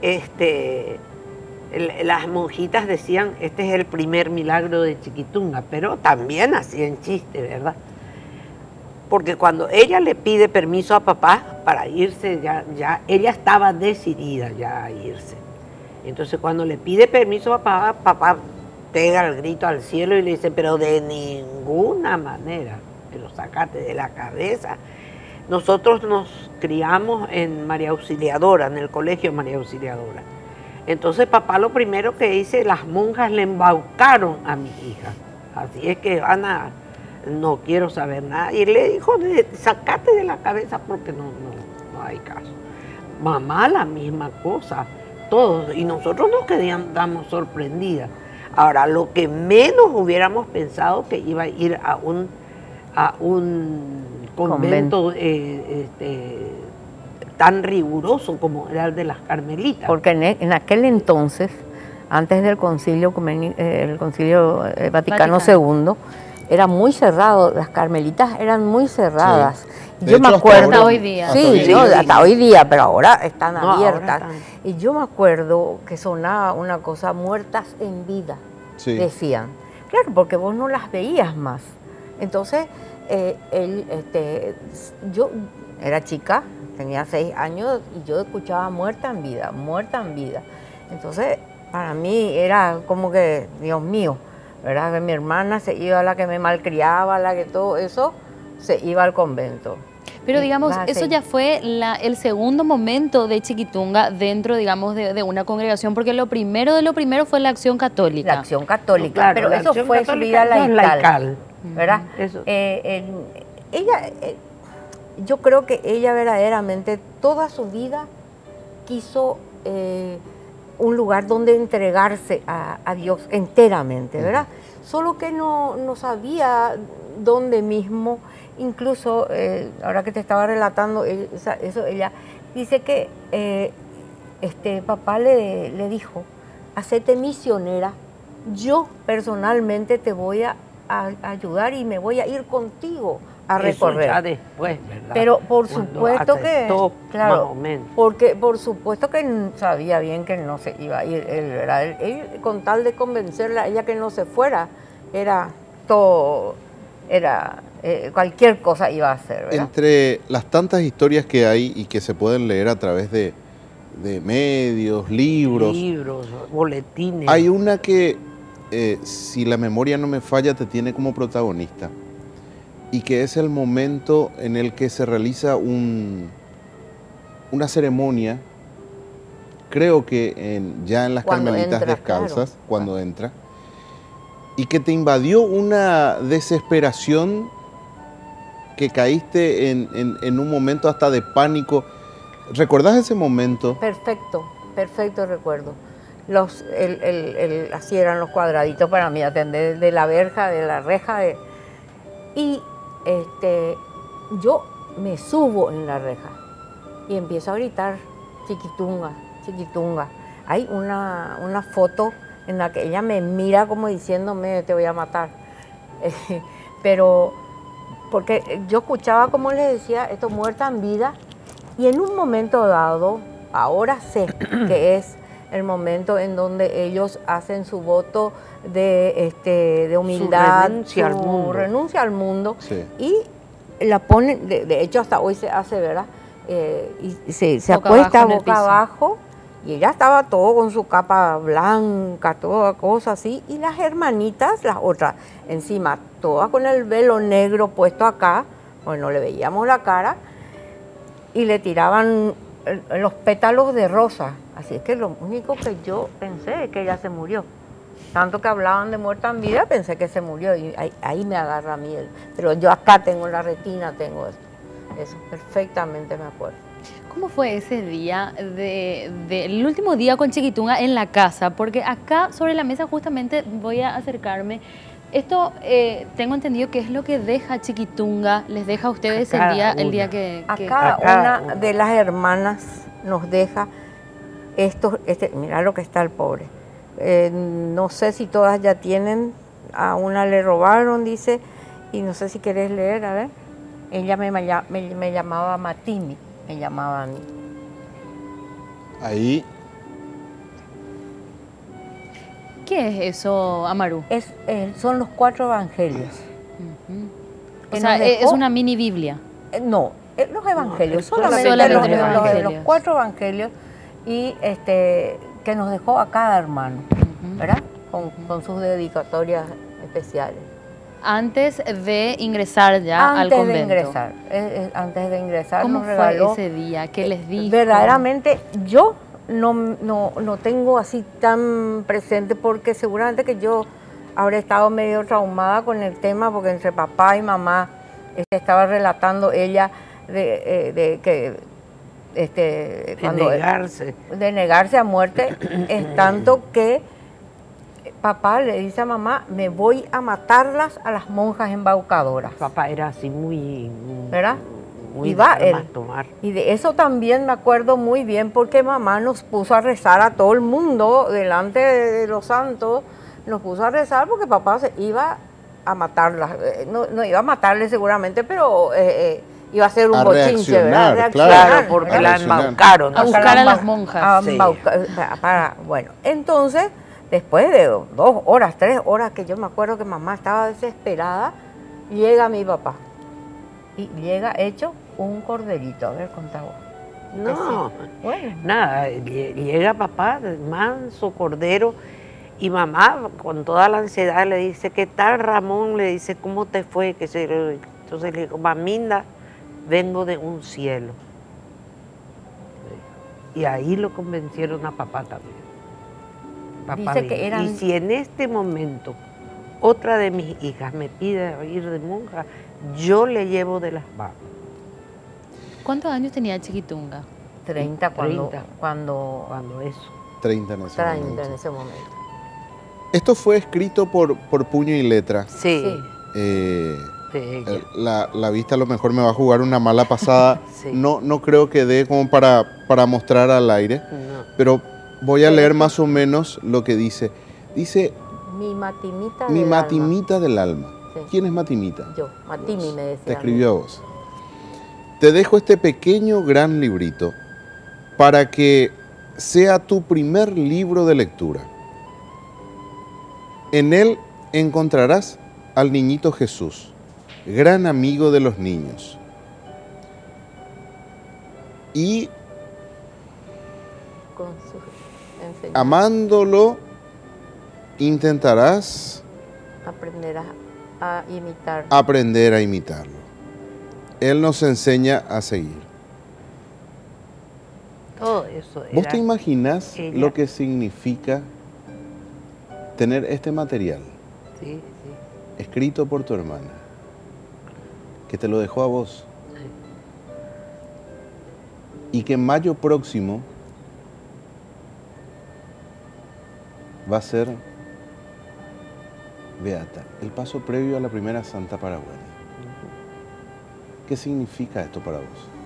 las monjitas decían, este es el primer milagro de Chiquitunga, pero también hacían chiste, ¿verdad? Porque cuando ella le pide permiso a papá para irse, ya ella estaba decidida ya a irse. Entonces cuando le pide permiso a papá, papá pega el grito al cielo y le dice, pero de ninguna manera, pero sácate de la cabeza. Nosotros nos criamos en María Auxiliadora, en el colegio María Auxiliadora. Entonces papá lo primero que dice, las monjas le embaucaron a mi hija. Así es que no quiero saber nada. Y le dijo, sacate de la cabeza porque no hay caso. Mamá la misma cosa, todos. Y nosotros nos quedamos sorprendidas. Ahora, lo que menos hubiéramos pensado que iba a ir a un convento tan riguroso como era el de las Carmelitas. Porque en aquel entonces, antes del concilio Vaticano II, era muy cerrado, las Carmelitas eran muy cerradas. Sí. Yo me acuerdo, hasta hoy día. Sí, hasta hoy día, pero ahora están abiertas. Ahora están. Y yo me acuerdo que sonaba una cosa, muertas en vida, decían. Claro, porque vos no las veías más. Entonces, yo era chica, tenía 6 años y yo escuchaba muerta en vida, muerta en vida. Entonces, para mí era como que, Dios mío, ¿verdad? Que mi hermana se iba, la que me malcriaba, la que todo eso, se iba al convento. Pero digamos, eso ya fue el segundo momento de Chiquitunga dentro, digamos, de una congregación, porque lo primero de lo primero fue la Acción Católica. La Acción Católica, claro, pero eso fue su vida laical, ¿verdad? Eso. Ella, yo creo que ella verdaderamente toda su vida quiso un lugar donde entregarse a Dios enteramente, ¿verdad? Solo que no sabía dónde mismo. Incluso, ahora que te estaba relatando eso, ella dice que papá le dijo, hacete misionera, yo personalmente te voy a ayudar y me voy a ir contigo a recorrer. Eso ya después, ¿verdad? Pero por supuesto que, claro, más o menos. porque por supuesto que sabía bien que no se iba a ir él, ¿verdad? Él, con tal de convencerla a ella que no se fuera, era todo, cualquier cosa iba a hacer, ¿verdad? Entre las tantas historias que hay y que se pueden leer a través de medios, libros, boletines. Hay una que, si la memoria no me falla, te tiene como protagonista, y que es el momento en el que se realiza una ceremonia, creo que ya en las Carmelitas Descalzas, claro, cuando entra, y que te invadió una desesperación que caíste en un momento hasta de pánico. ¿Recordás ese momento? Perfecto recuerdo. Así eran los cuadraditos para mí, atender de la verja, de la reja. Y yo me subo en la reja y empiezo a gritar, Chiquitunga, Chiquitunga. Hay una foto en la que ella me mira como diciéndome, te voy a matar. Pero porque yo escuchaba, como les decía, esto muerta en vida, y en un momento dado, ahora sé que es el momento en donde ellos hacen su voto de humildad, su renuncia al mundo, sí, y la ponen, de hecho hasta hoy se hace, ¿verdad? Y se acuesta boca abajo, y ella estaba todo con su capa blanca, toda cosa así, y las hermanitas, las otras, encima, todas con el velo negro puesto acá, bueno, le veíamos la cara, y le tiraban los pétalos de rosa. Así es que lo único que yo pensé es que ella se murió. Tanto que hablaban de muerta en vida, pensé que se murió y ahí me agarra a mí. Pero yo acá tengo la retina, tengo esto. Eso perfectamente me acuerdo. ¿Cómo fue ese día, el último día con Chiquitunga en la casa? Porque acá sobre la mesa justamente voy a acercarme. Esto tengo entendido que es lo que deja Chiquitunga, les deja a ustedes el día que... Acá una de las hermanas nos deja mira lo que está el pobre. No sé si todas ya tienen, a una le robaron, dice, y no sé si querés leer, a ver. Ella me llamaba Matini, me llamaba a mí. Ahí. ¿Qué es eso, Amaru? Son los 4 evangelios. O sea, es una mini Biblia. No, los evangelios, solamente los 4 evangelios y que nos dejó a cada hermano, ¿verdad? Con sus dedicatorias especiales. Antes de ingresar ya al convento. Antes de ingresar ¿Cómo nos regaló fue ese día? ¿Qué les dijo? Verdaderamente yo no tengo así tan presente porque seguramente que yo habré estado medio traumada con el tema porque entre papá y mamá estaba relatando ella de negarse a muerte, es tanto que papá le dice a mamá, me voy a matarlas a las monjas embaucadoras. Papá era así muy... ¿Verdad? Muy y va él. tomar. Y de eso también me acuerdo muy bien porque mamá nos puso a rezar a todo el mundo delante de los santos, nos puso a rezar porque papá se iba a matarlas. No iba a matarles seguramente, pero iba a ser un bochinche, ¿verdad? Claro, porque la embaucaron. A buscar a las monjas. Bueno, entonces, después de 2 horas, 3 horas, que yo me acuerdo que mamá estaba desesperada, llega mi papá. Y llega hecho un corderito. A ver, contá vos. No, bueno, nada, llega papá, manso, cordero, y mamá con toda la ansiedad le dice, ¿qué tal, Ramón? Le dice, ¿cómo te fue? Entonces le digo, maminda, vengo de un cielo. Y ahí lo convencieron a papá también. Papá dice que eran... Y si en este momento otra de mis hijas me pide ir de monja, yo le llevo de las manos. ¿Cuántos años tenía Chiquitunga? 30 cuando eso. 30 en ese momento. momento. Esto fue escrito por puño y letra. Sí. La vista a lo mejor me va a jugar una mala pasada. Sí. No creo que dé como para mostrar al aire, No. pero voy a leer más o menos lo que dice. Dice, mi matimita mi del matimita alma. del alma. Sí. ¿Quién es Matimita? Yo, Matimi me decía. Te escribió a vos. Te dejo este pequeño gran librito para que sea tu primer libro de lectura. En él encontrarás al niñito Jesús, gran amigo de los niños. Y Con su enseñanza. amándolo, intentarás Aprenderás a imitar. aprender a imitarlo. Él nos enseña a seguir. Todo eso era... ¿Vos te imaginás ella. lo que significa tener este material Sí, sí. escrito por tu hermana, que te lo dejó a vos, y que en mayo próximo va a ser beata, el paso previo a la primera Santa Paraguaya? ¿Qué significa esto para vos?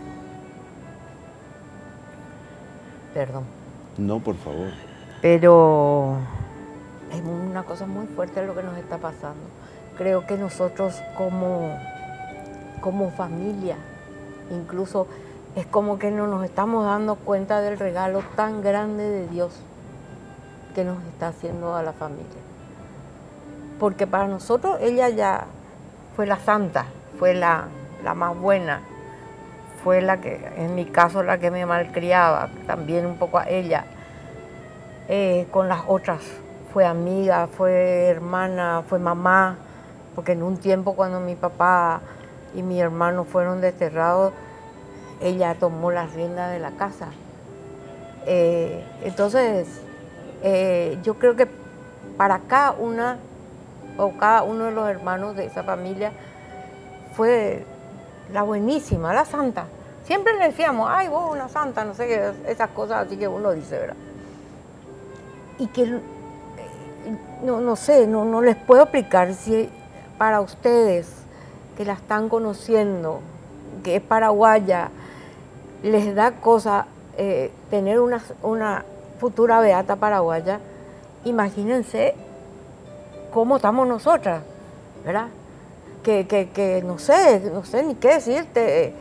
Perdón. No, por favor. Pero es una cosa muy fuerte lo que nos está pasando. Creo que nosotros como familia, incluso es como que no nos estamos dando cuenta del regalo tan grande de Dios que nos está haciendo a la familia. Porque para nosotros ella ya fue la santa, fue la más buena, fue la que, en mi caso, la que me malcriaba, también un poco a ella. Con las otras fue amiga, fue hermana, fue mamá, porque en un tiempo cuando mi papá y mi hermano fueron desterrados, ella tomó las riendas de la casa. Entonces, yo creo que para cada una o cada uno de los hermanos de esa familia fue la buenísima, la santa. Siempre le decíamos, ay, vos una santa, no sé qué, esas cosas así que uno dice, ¿verdad? Y que, no sé, no les puedo explicar si para ustedes que la están conociendo, que es paraguaya, les da cosa tener una futura beata paraguaya, imagínense cómo estamos nosotras, ¿verdad? Que no sé ni qué decirte.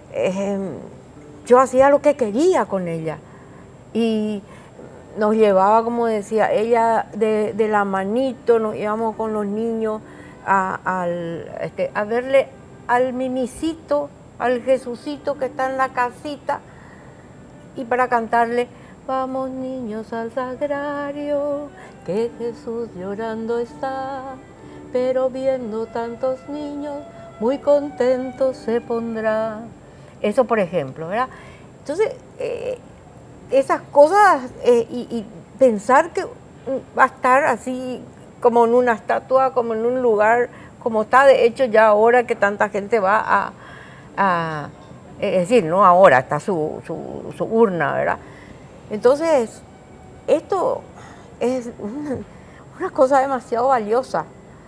Yo hacía lo que quería con ella y nos llevaba, como decía ella, de la manito, nos íbamos con los niños a verle al mimicito, al Jesucito que está en la casita, y para cantarle, vamos niños al sagrario, que Jesús llorando está, pero viendo tantos niños, muy contento se pondrá. Eso, por ejemplo, ¿verdad? Entonces, esas cosas, y pensar que va a estar así como en una estatua, como en un lugar, como está de hecho ya ahora que tanta gente va es decir, no ahora, está su urna, ¿verdad? Entonces, esto es una cosa demasiado valiosa.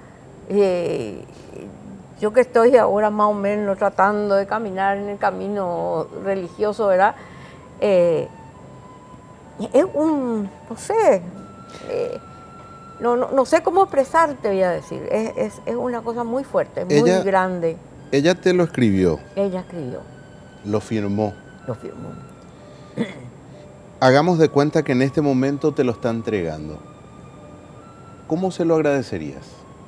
Yo que estoy ahora más o menos tratando de caminar en el camino religioso, ¿verdad? Es no sé, no sé cómo expresarte, voy a decir. Es una cosa muy fuerte, muy grande. Ella te lo escribió. Ella escribió. Lo firmó. Lo firmó. Hagamos de cuenta que en este momento te lo está entregando. ¿Cómo se lo agradecerías?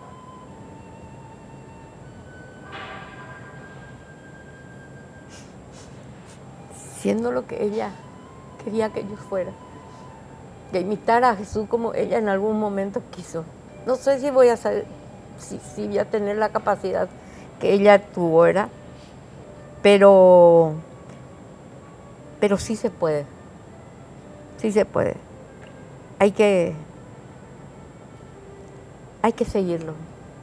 Siendo lo que ella quería que yo fuera. Que imitara a Jesús como ella en algún momento quiso. No sé si voy a saber, si voy a tener la capacidad que ella tuvo, ¿verdad? Pero sí se puede. Sí se puede. Hay que seguirlo.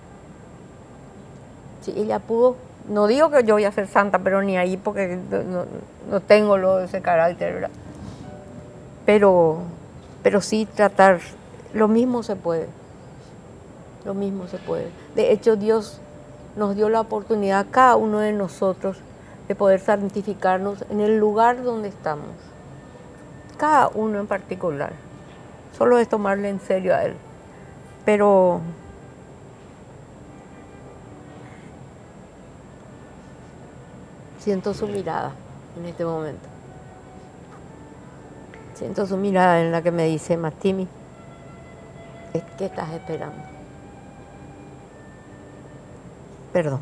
Si ella pudo, no digo que yo voy a ser santa, pero ni ahí porque no tengo ese carácter, ¿verdad? Pero sí tratar, lo mismo se puede. Lo mismo se puede. De hecho, Dios nos dio la oportunidad a cada uno de nosotros de poder santificarnos en el lugar donde estamos. Cada uno en particular. Solo es tomarle en serio a Él. Pero siento su mirada en este momento. Siento su mirada en la que me dice, Matimi, ¿qué estás esperando? Perdón.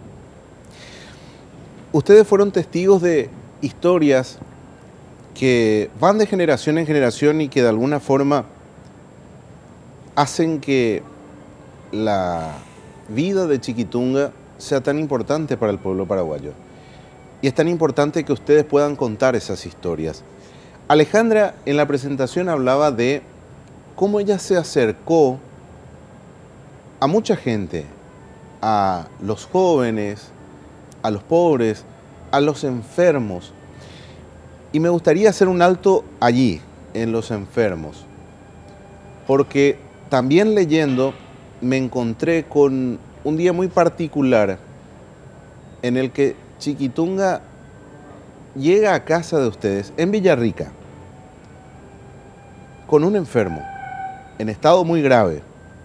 Ustedes fueron testigos de historias que van de generación en generación y que de alguna forma hacen que la vida de Chiquitunga sea tan importante para el pueblo paraguayo. Y es tan importante que ustedes puedan contar esas historias. Alejandra en la presentación hablaba de cómo ella se acercó a mucha gente, a los jóvenes, a los pobres, a los enfermos. Y me gustaría hacer un alto allí, en los enfermos, porque también leyendo me encontré con un día muy particular en el que Chiquitunga llega a casa de ustedes en Villarrica con un enfermo en estado muy grave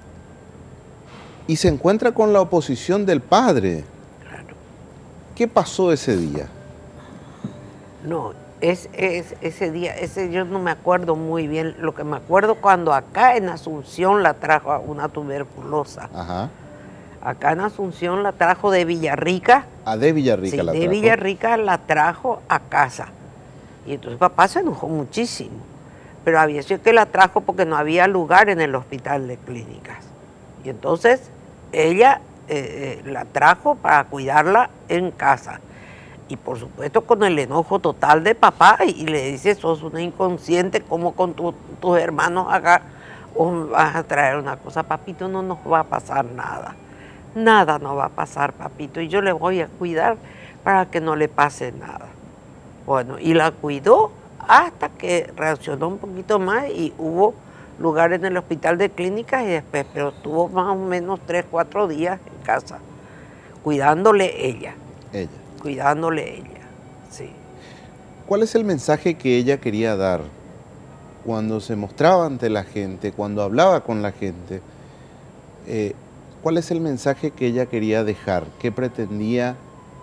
y se encuentra con la oposición del padre. Claro. ¿Qué pasó ese día? No, ese día, yo no me acuerdo muy bien. Lo que me acuerdo cuando acá en Asunción la trajo a una tuberculosa. Ajá. Acá en Asunción la trajo de Villarrica. Ah, de Villarrica sí, la trajo. de Villarrica la trajo a casa. Y entonces papá se enojó muchísimo. Pero había sido que la trajo porque no había lugar en el hospital de clínicas. Y entonces ella la trajo para cuidarla en casa. Y por supuesto con el enojo total de papá y le dice, sos una inconsciente, como con tus hermanos acá o vas a traer una cosa, papito, no nos va a pasar nada. Nada nos va a pasar, papito, y yo le voy a cuidar para que no le pase nada. Bueno, y la cuidó hasta que reaccionó un poquito más y hubo lugar en el hospital de clínicas y después, pero estuvo más o menos 3, 4 días en casa, cuidándole ella. Cuidándole ella, sí. ¿Cuál es el mensaje que ella quería dar cuando se mostraba ante la gente, cuando hablaba con la gente? ¿Cuál es el mensaje que ella quería dejar? ¿Qué pretendía,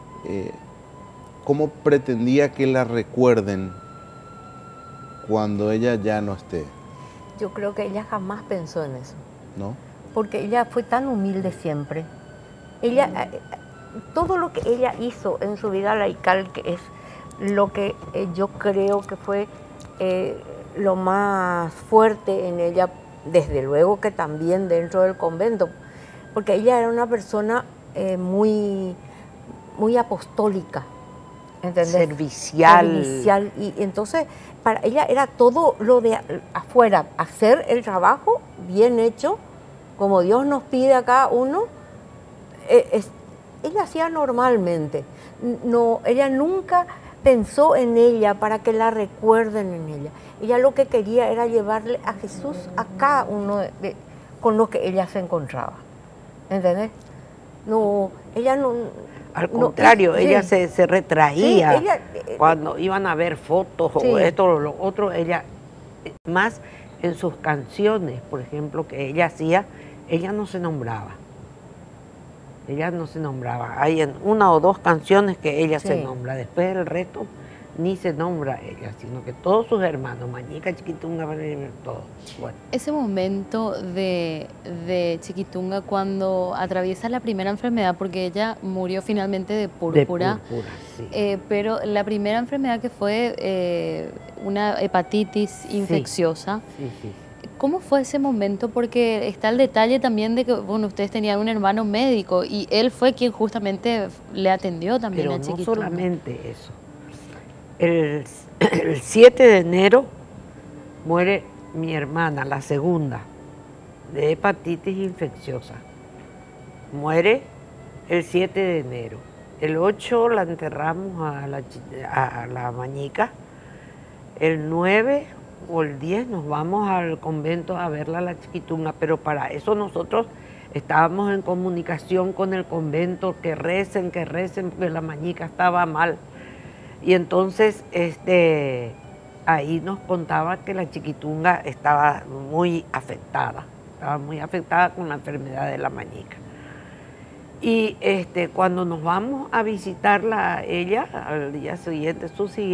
cómo pretendía que la recuerden cuando ella ya no esté? Yo creo que ella jamás pensó en eso. ¿No? Porque ella fue tan humilde siempre. Ella, todo lo que ella hizo en su vida laical, que es lo que yo creo que fue lo más fuerte en ella, desde luego que también dentro del convento, porque ella era una persona muy apostólica, ¿entendés? Servicial. Y entonces para ella era todo lo de afuera, hacer el trabajo bien hecho, como Dios nos pide a cada uno. Ella hacía normalmente. No, ella nunca pensó en ella para que la recuerden en ella. Ella lo que quería era llevarle a Jesús a cada uno con lo que ella se encontraba. ¿Entendés? No, ella no... Al contrario, ella sí. se retraía. Sí, ella, cuando iban a ver fotos sí. o esto o lo otro, ella, más en sus canciones, por ejemplo, que ella hacía, ella no se nombraba. Ella no se nombraba. Hay en 1 o 2 canciones que ella se nombra. Después el resto ni se nombra ella, sino que todos sus hermanos, Mañica, Chiquitunga, todos. Bueno. Ese momento de Chiquitunga cuando atraviesa la primera enfermedad, porque ella murió finalmente de púrpura. De púrpura, sí. Pero la primera enfermedad que fue una hepatitis infecciosa. Sí, sí. ¿Cómo fue ese momento? Porque está el detalle también de que, bueno, ustedes tenían un hermano médico y él fue quien justamente le atendió también a Chiquitunga. Pero no solamente eso. El 7 de enero muere mi hermana, la segunda, de hepatitis infecciosa. Muere el 7 de enero. El 8 la enterramos a la Mañica. El 9 o el 10 nos vamos al convento a verla a la Chiquitunga, pero para eso nosotros estábamos en comunicación con el convento, que recen, porque la Mañica estaba mal. Y entonces ahí nos contaba que la Chiquitunga estaba muy afectada con la enfermedad de la Mañica. Y cuando nos vamos a visitarla a ella, al día siguiente,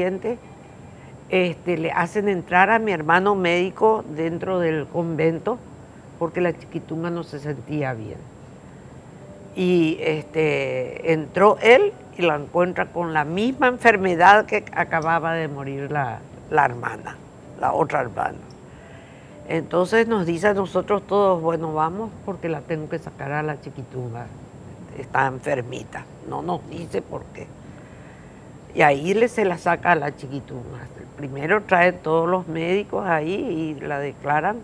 le hacen entrar a mi hermano médico dentro del convento porque la Chiquitunga no se sentía bien. Y entró él y la encuentra con la misma enfermedad que acababa de morir la hermana, la otra hermana. Entonces nos dice a nosotros todos, bueno, vamos porque la tengo que sacar a la Chiquitunga, está enfermita. No nos dice por qué. Y ahí se la saca a la Chiquitunga. Primero trae todos los médicos ahí y la declaran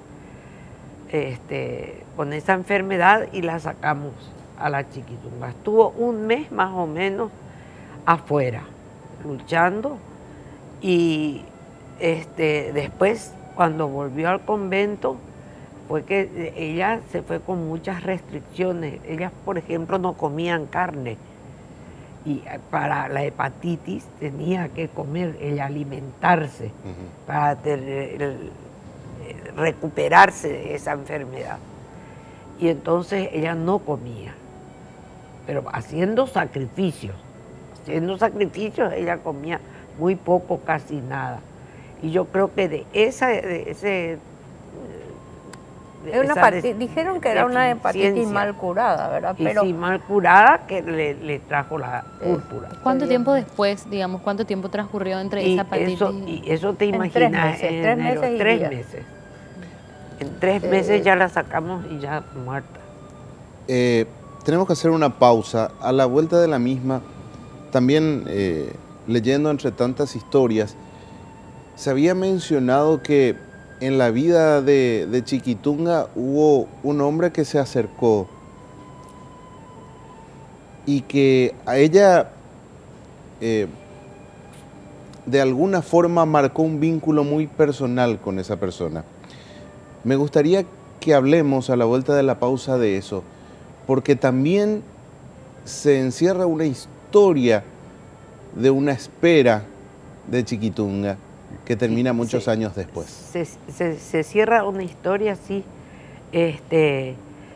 con esa enfermedad y la sacamos a la Chiquitunga. Estuvo 1 mes más o menos afuera, luchando, y después cuando volvió al convento fue que ella se fue con muchas restricciones. Ellas, por ejemplo, no comían carne y para la hepatitis tenía que comer, ella alimentarse para recuperarse de esa enfermedad. Y entonces ella no comía, pero haciendo sacrificios. Ella comía muy poco, casi nada. Y yo creo que dijeron que era una hepatitis mal curada, ¿verdad? Pero sí, mal curada, que le trajo la púrpura. ¿Cuánto tiempo después, digamos, cuánto tiempo transcurrió entre esa hepatitis? Y eso te imaginas, en 3 meses. En 3 meses ya la sacamos y ya muerta. Tenemos que hacer una pausa. A la vuelta de la misma, también leyendo entre tantas historias, se había mencionado que en la vida de Chiquitunga hubo un hombre que se acercó y que a ella de alguna forma marcó un vínculo muy personal con esa persona. Me gustaría que hablemos a la vuelta de la pausa de eso, porque también se encierra una historia de una espera de Chiquitunga que termina muchos años después. Se cierra una historia así, que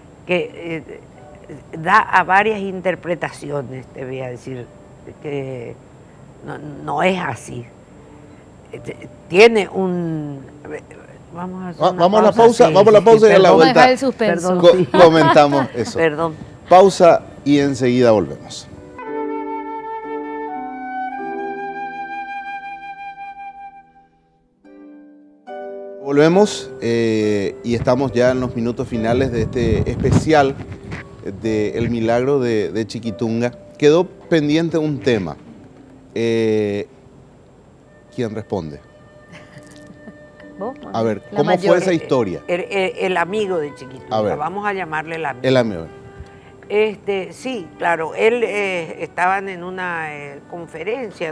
da a varias interpretaciones, te voy a decir, que no es así. Tiene un... Vamos a la pausa, vamos a la pausa y a la vuelta dejar el suspenso. Comentamos eso. Perdón. Pausa y enseguida volvemos. Volvemos y estamos ya en los minutos finales de este especial del milagro de Chiquitunga. Quedó pendiente un tema. ¿Quién responde? A ver, ¿cómo fue esa historia? El amigo de Chiquitunga, vamos a llamarle el amigo. El amigo. Sí, claro, él estaban en una conferencia,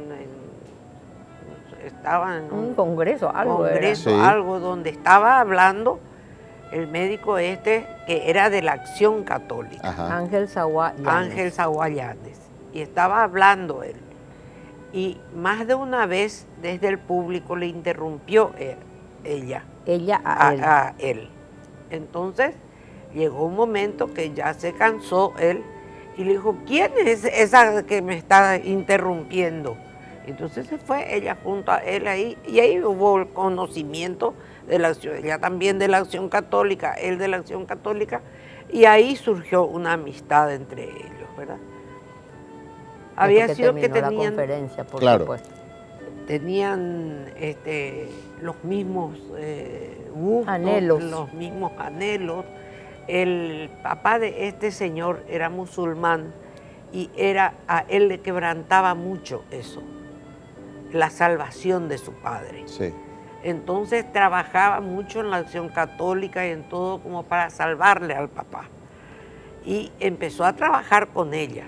estaban en un congreso, algo, algo donde estaba hablando el médico que era de la Acción Católica. Ajá. Ángel Zaguayanes. Y estaba hablando él. Y más de una vez desde el público le interrumpió ella a él. Entonces llegó un momento que ya se cansó él y le dijo, ¿quién es esa que me está interrumpiendo? Entonces se fue ella junto a él ahí, y ahí hubo el conocimiento de la acción, ella también de la Acción Católica, él de la Acción Católica, y ahí surgió una amistad entre ellos, ¿verdad? Había sido que tenían la conferencia, por supuesto. Tenían los mismos gustos, anhelos. Los mismos anhelos. El papá de este señor era musulmán y a él le quebrantaba mucho eso, la salvación de su padre. Sí. Entonces trabajaba mucho en la Acción Católica y en todo como para salvarle al papá. Y empezó a trabajar con ella.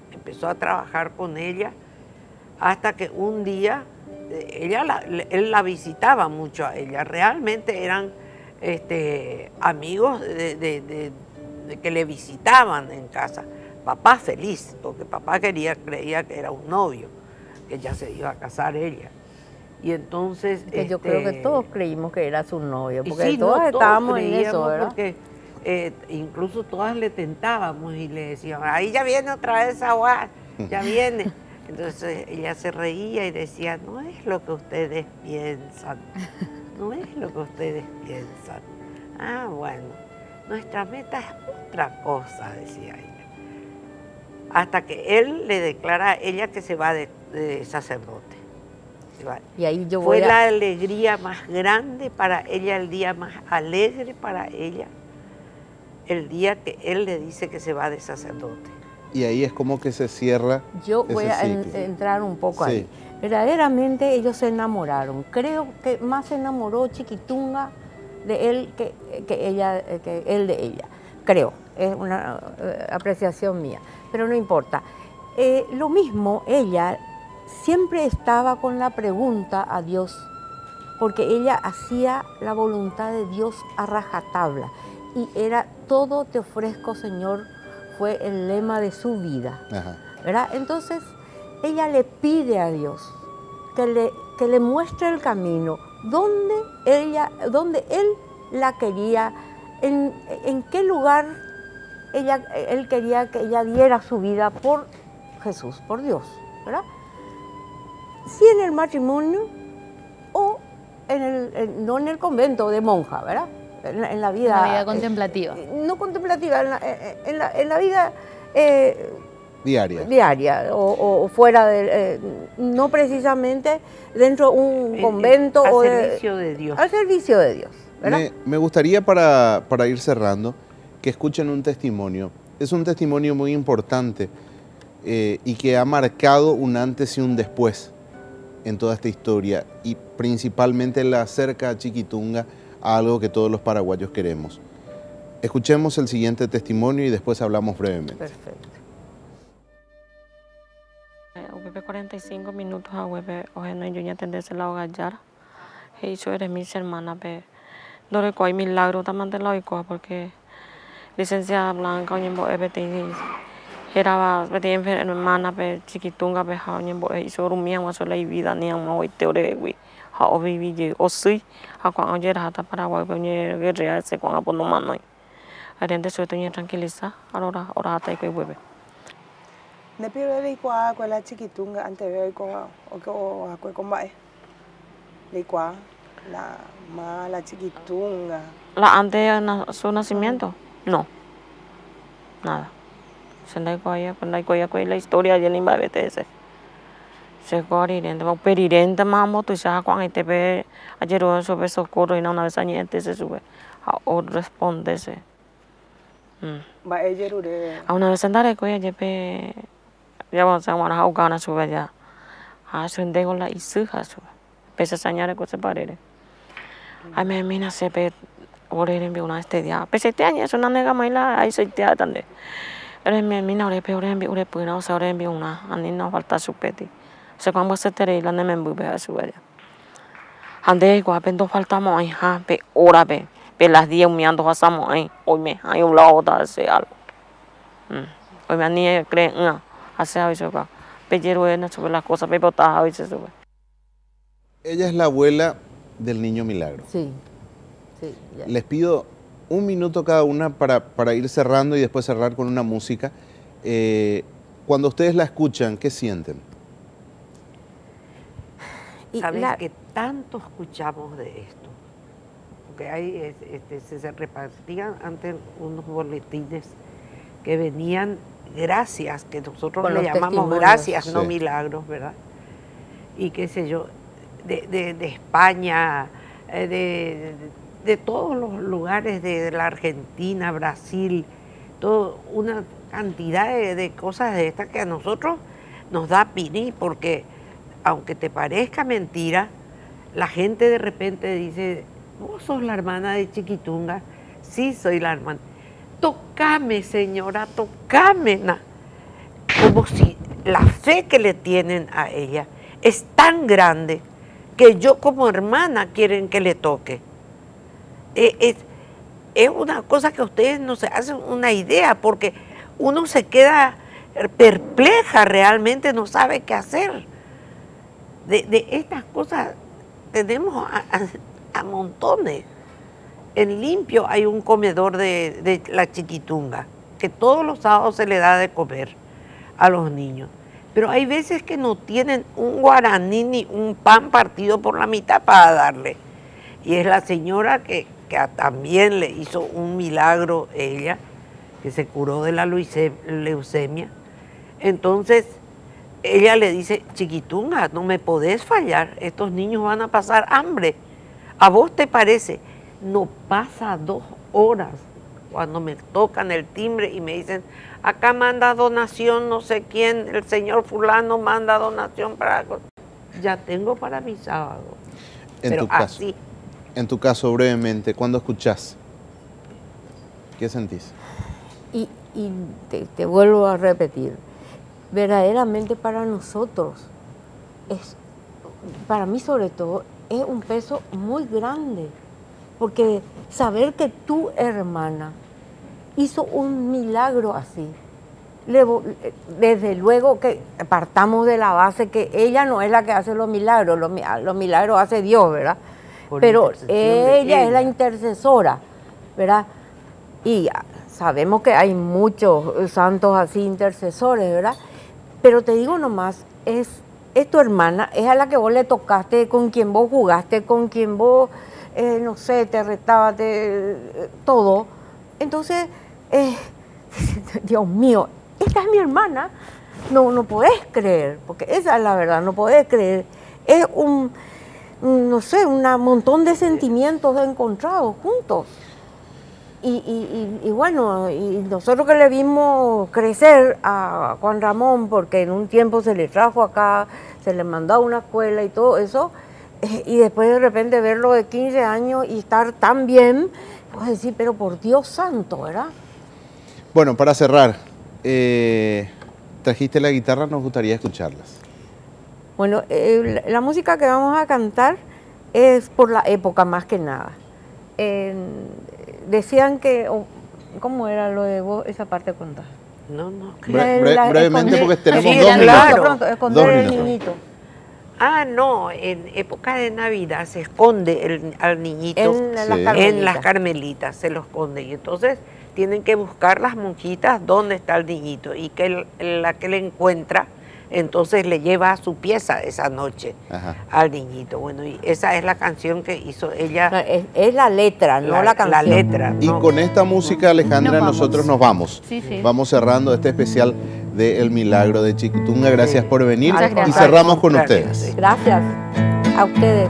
Hasta que un día él la visitaba mucho a ella. Realmente eran amigos de que le visitaban en casa. Papá feliz, porque papá creía que era un novio, que ya se iba a casar ella. Y entonces... yo creo que todos creímos que era su novio, porque sí, todos estábamos en eso, ¿verdad? Porque incluso todas le tentábamos y le decían, ahí ya viene otra vez Aguad, ya viene. Entonces ella se reía y decía, no es lo que ustedes piensan, no es lo que ustedes piensan. Ah, bueno, nuestra meta es otra cosa, decía ella. Hasta que él le declara a ella que se va de sacerdote. Y ahí fue la alegría más grande para ella, el día más alegre para ella, el día que él le dice que se va de sacerdote. Y ahí es como que se cierra. Yo voy a entrar un poco ahí. Verdaderamente ellos se enamoraron. Creo que más se enamoró Chiquitunga de él que él de ella. Creo, es una apreciación mía, pero no importa. Lo mismo, ella siempre estaba con la pregunta a Dios, porque ella hacía la voluntad de Dios a rajatabla. Y era todo te ofrezco, Señor, fue el lema de su vida. Ajá. ¿Verdad? Entonces, ella le pide a Dios que le muestre el camino, donde él la quería, en qué lugar él quería que ella diera su vida por Jesús, por Dios, ¿verdad? Si en el matrimonio o no en el convento de monja, ¿verdad? En la vida contemplativa. No contemplativa, en la vida diaria o fuera de, no precisamente dentro de un convento al servicio de Dios. Al servicio de Dios, ¿verdad? Me gustaría para ir cerrando que escuchen un testimonio. Es un testimonio muy importante y que ha marcado un antes y un después en toda esta historia y principalmente la acerca a Chiquitunga a algo que todos los paraguayos queremos. Escuchemos el siguiente testimonio y después hablamos brevemente. Perfecto. 45 minutos a hueve, hoy no yo tenderse la hogar. He hecho eres mis hermanas, pe. No recuerdo milagro también de la porque licenciada Blanca, oye, era hermana, pe Chiquitunga, pe oye, hizo rumia, hizo la vida, ni a hoy teore, güey. Ha viví, o sí, a cuando yo era hasta Paraguay, oye, guerrera, se cuando apono mano. Arende suelto y tranquiliza, ahora hasta que hueve. Ne piro le kwa la Chiquitunga ante ve o con bae. Le kwa la Chiquitunga. ¿La antes de su nacimiento? No. Nada. Se le coya con la historia de Limba BTS. Se corrirente, va perirente mamo tu ya cuando te ve ayer o sobre socorro y no una vez añete se sube. O responde se. Va ayer ure. A una vez andare coya jepe ya vamos a una jugana sube ya. A su endego la isuja sube. Pese sañare con se parere. Ay me mina se pe orere en una este día. Pese este año es una nega maila ahí se te atende. Ore me mina ore pe ore en ore puina o se ore en una ani no falta su peti. Se cuando se te la ne me bube a sube ya. Ande igual pendo faltamos ahí ha pe ora pe. Pe las 10 mirando pasamos ahí. Hoy me hay un lado de hacer algo. Hoy me ni creen hace a veces acá. Pero no sobre las cosas, pero está a veces sube. Ella es la abuela del niño Milagro. Sí, sí. Ya. Les pido un minuto cada una para ir cerrando y después cerrar con una música. Cuando ustedes la escuchan, ¿qué sienten? ¿Sabes que tanto escuchamos de esto? Porque hay, se repartían antes unos boletines que venían gracias, que nosotros le llamamos gracias, no milagros, ¿verdad? Y qué sé yo, de España, de todos los lugares de la Argentina, Brasil, una cantidad de cosas de estas que a nosotros nos da piní, porque aunque te parezca mentira, la gente de repente dice, ¿vos sos la hermana de Chiquitunga? Sí, soy la hermana. Tocame, señora, tocame. Como si la fe que le tienen a ella es tan grande que yo como hermana quieren que le toque. Es una cosa que ustedes no se hacen una idea, porque uno se queda perpleja realmente, no sabe qué hacer. De estas cosas tenemos a montones. En Limpio hay un comedor de la Chiquitunga, que todos los sábados se le da de comer a los niños. Pero hay veces que no tienen un guaraní ni un pan partido por la mitad para darle. Y es la señora que también le hizo un milagro, ella, que se curó de la leucemia. Entonces, ella le dice, Chiquitunga, no me podés fallar, estos niños van a pasar hambre. ¿A vos te parece? No pasa 2 horas cuando me tocan el timbre y me dicen, acá manda donación, no sé quién, el señor fulano manda donación para... Ya tengo para mi sábado. Pero así. En tu caso, brevemente, ¿cuándo escuchás? ¿Qué sentís? Y te vuelvo a repetir, verdaderamente para nosotros, para mí sobre todo, es un peso muy grande. Porque saber que tu hermana hizo un milagro así, desde luego que partamos de la base que ella no es la que hace los milagros hace Dios, ¿verdad? Pero ella es la intercesora, ¿verdad? Y sabemos que hay muchos santos así intercesores, ¿verdad? Pero te digo nomás, es tu hermana, es a la que vos le tocaste, con quien vos jugaste, con quien vos... no sé, te retaba, todo. Entonces, Dios mío, esta es mi hermana. No podés creer, porque esa es la verdad, no podés creer. Es no sé, un montón de sentimientos encontrados juntos. Y bueno, y nosotros que le vimos crecer a Juan Ramón, porque en un tiempo se le trajo acá, se le mandó a una escuela y todo eso, y después de repente verlo de 15 años y estar tan bien, pues decir, pero por Dios santo, ¿verdad? Bueno, para cerrar, trajiste la guitarra, nos gustaría escucharlas. Bueno, la música que vamos a cantar es por la época más que nada. Decían que, ¿cómo era lo de vos, esa parte contar? No, brevemente porque tenemos sí, 2 minutos. Pronto, esconder el niñito. Ah, no, en época de Navidad se esconde al niñito en las carmelitas, se lo esconde. Y entonces tienen que buscar las monjitas dónde está el niñito y que la que le encuentra, entonces le lleva su pieza esa noche al niñito. Bueno, y esa es la canción que hizo ella. Es la letra, no la canción. La letra. Y con esta música, Alejandra, nosotros nos vamos. Sí, sí. Vamos cerrando este especial de El Milagro de Chiquitunga. Gracias por venir Gracias. y cerramos con ustedes. Gracias a ustedes.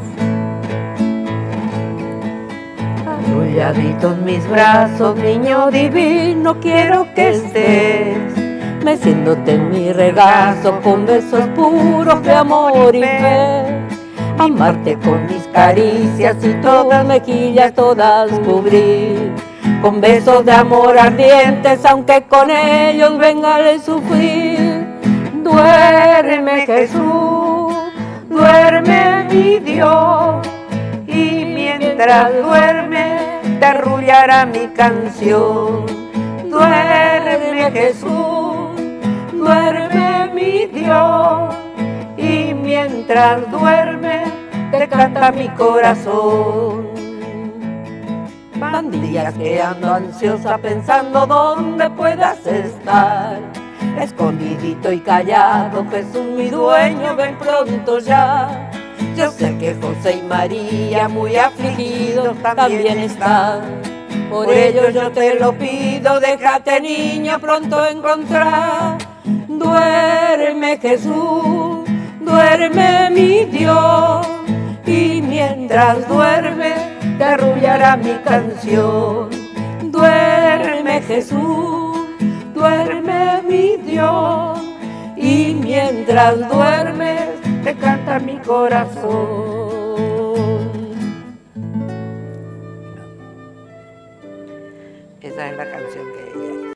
Arrulladito en mis brazos, niño divino, quiero que estés, meciéndote en mi regazo con besos puros de amor y fe. Amarte con mis caricias y todas mejillas todas cubrir, con besos de amor ardientes, aunque con ellos venga el sufrir. Duerme Jesús, duerme mi Dios, y mientras duerme te arrullará mi canción. Duerme Jesús, duerme mi Dios, y mientras duerme te canta mi corazón. Van días que ando ansiosa pensando dónde puedas estar, escondidito y callado, Jesús mi dueño, ven pronto ya. Yo sé que José y María muy afligidos también están, por ello yo te lo pido, déjate niña pronto encontrar. Duerme Jesús, duerme mi Dios, y mientras duerme te arrullará mi canción. Duerme Jesús, duerme mi Dios, y mientras duermes te canta mi corazón. Esa es la canción que ella hizo.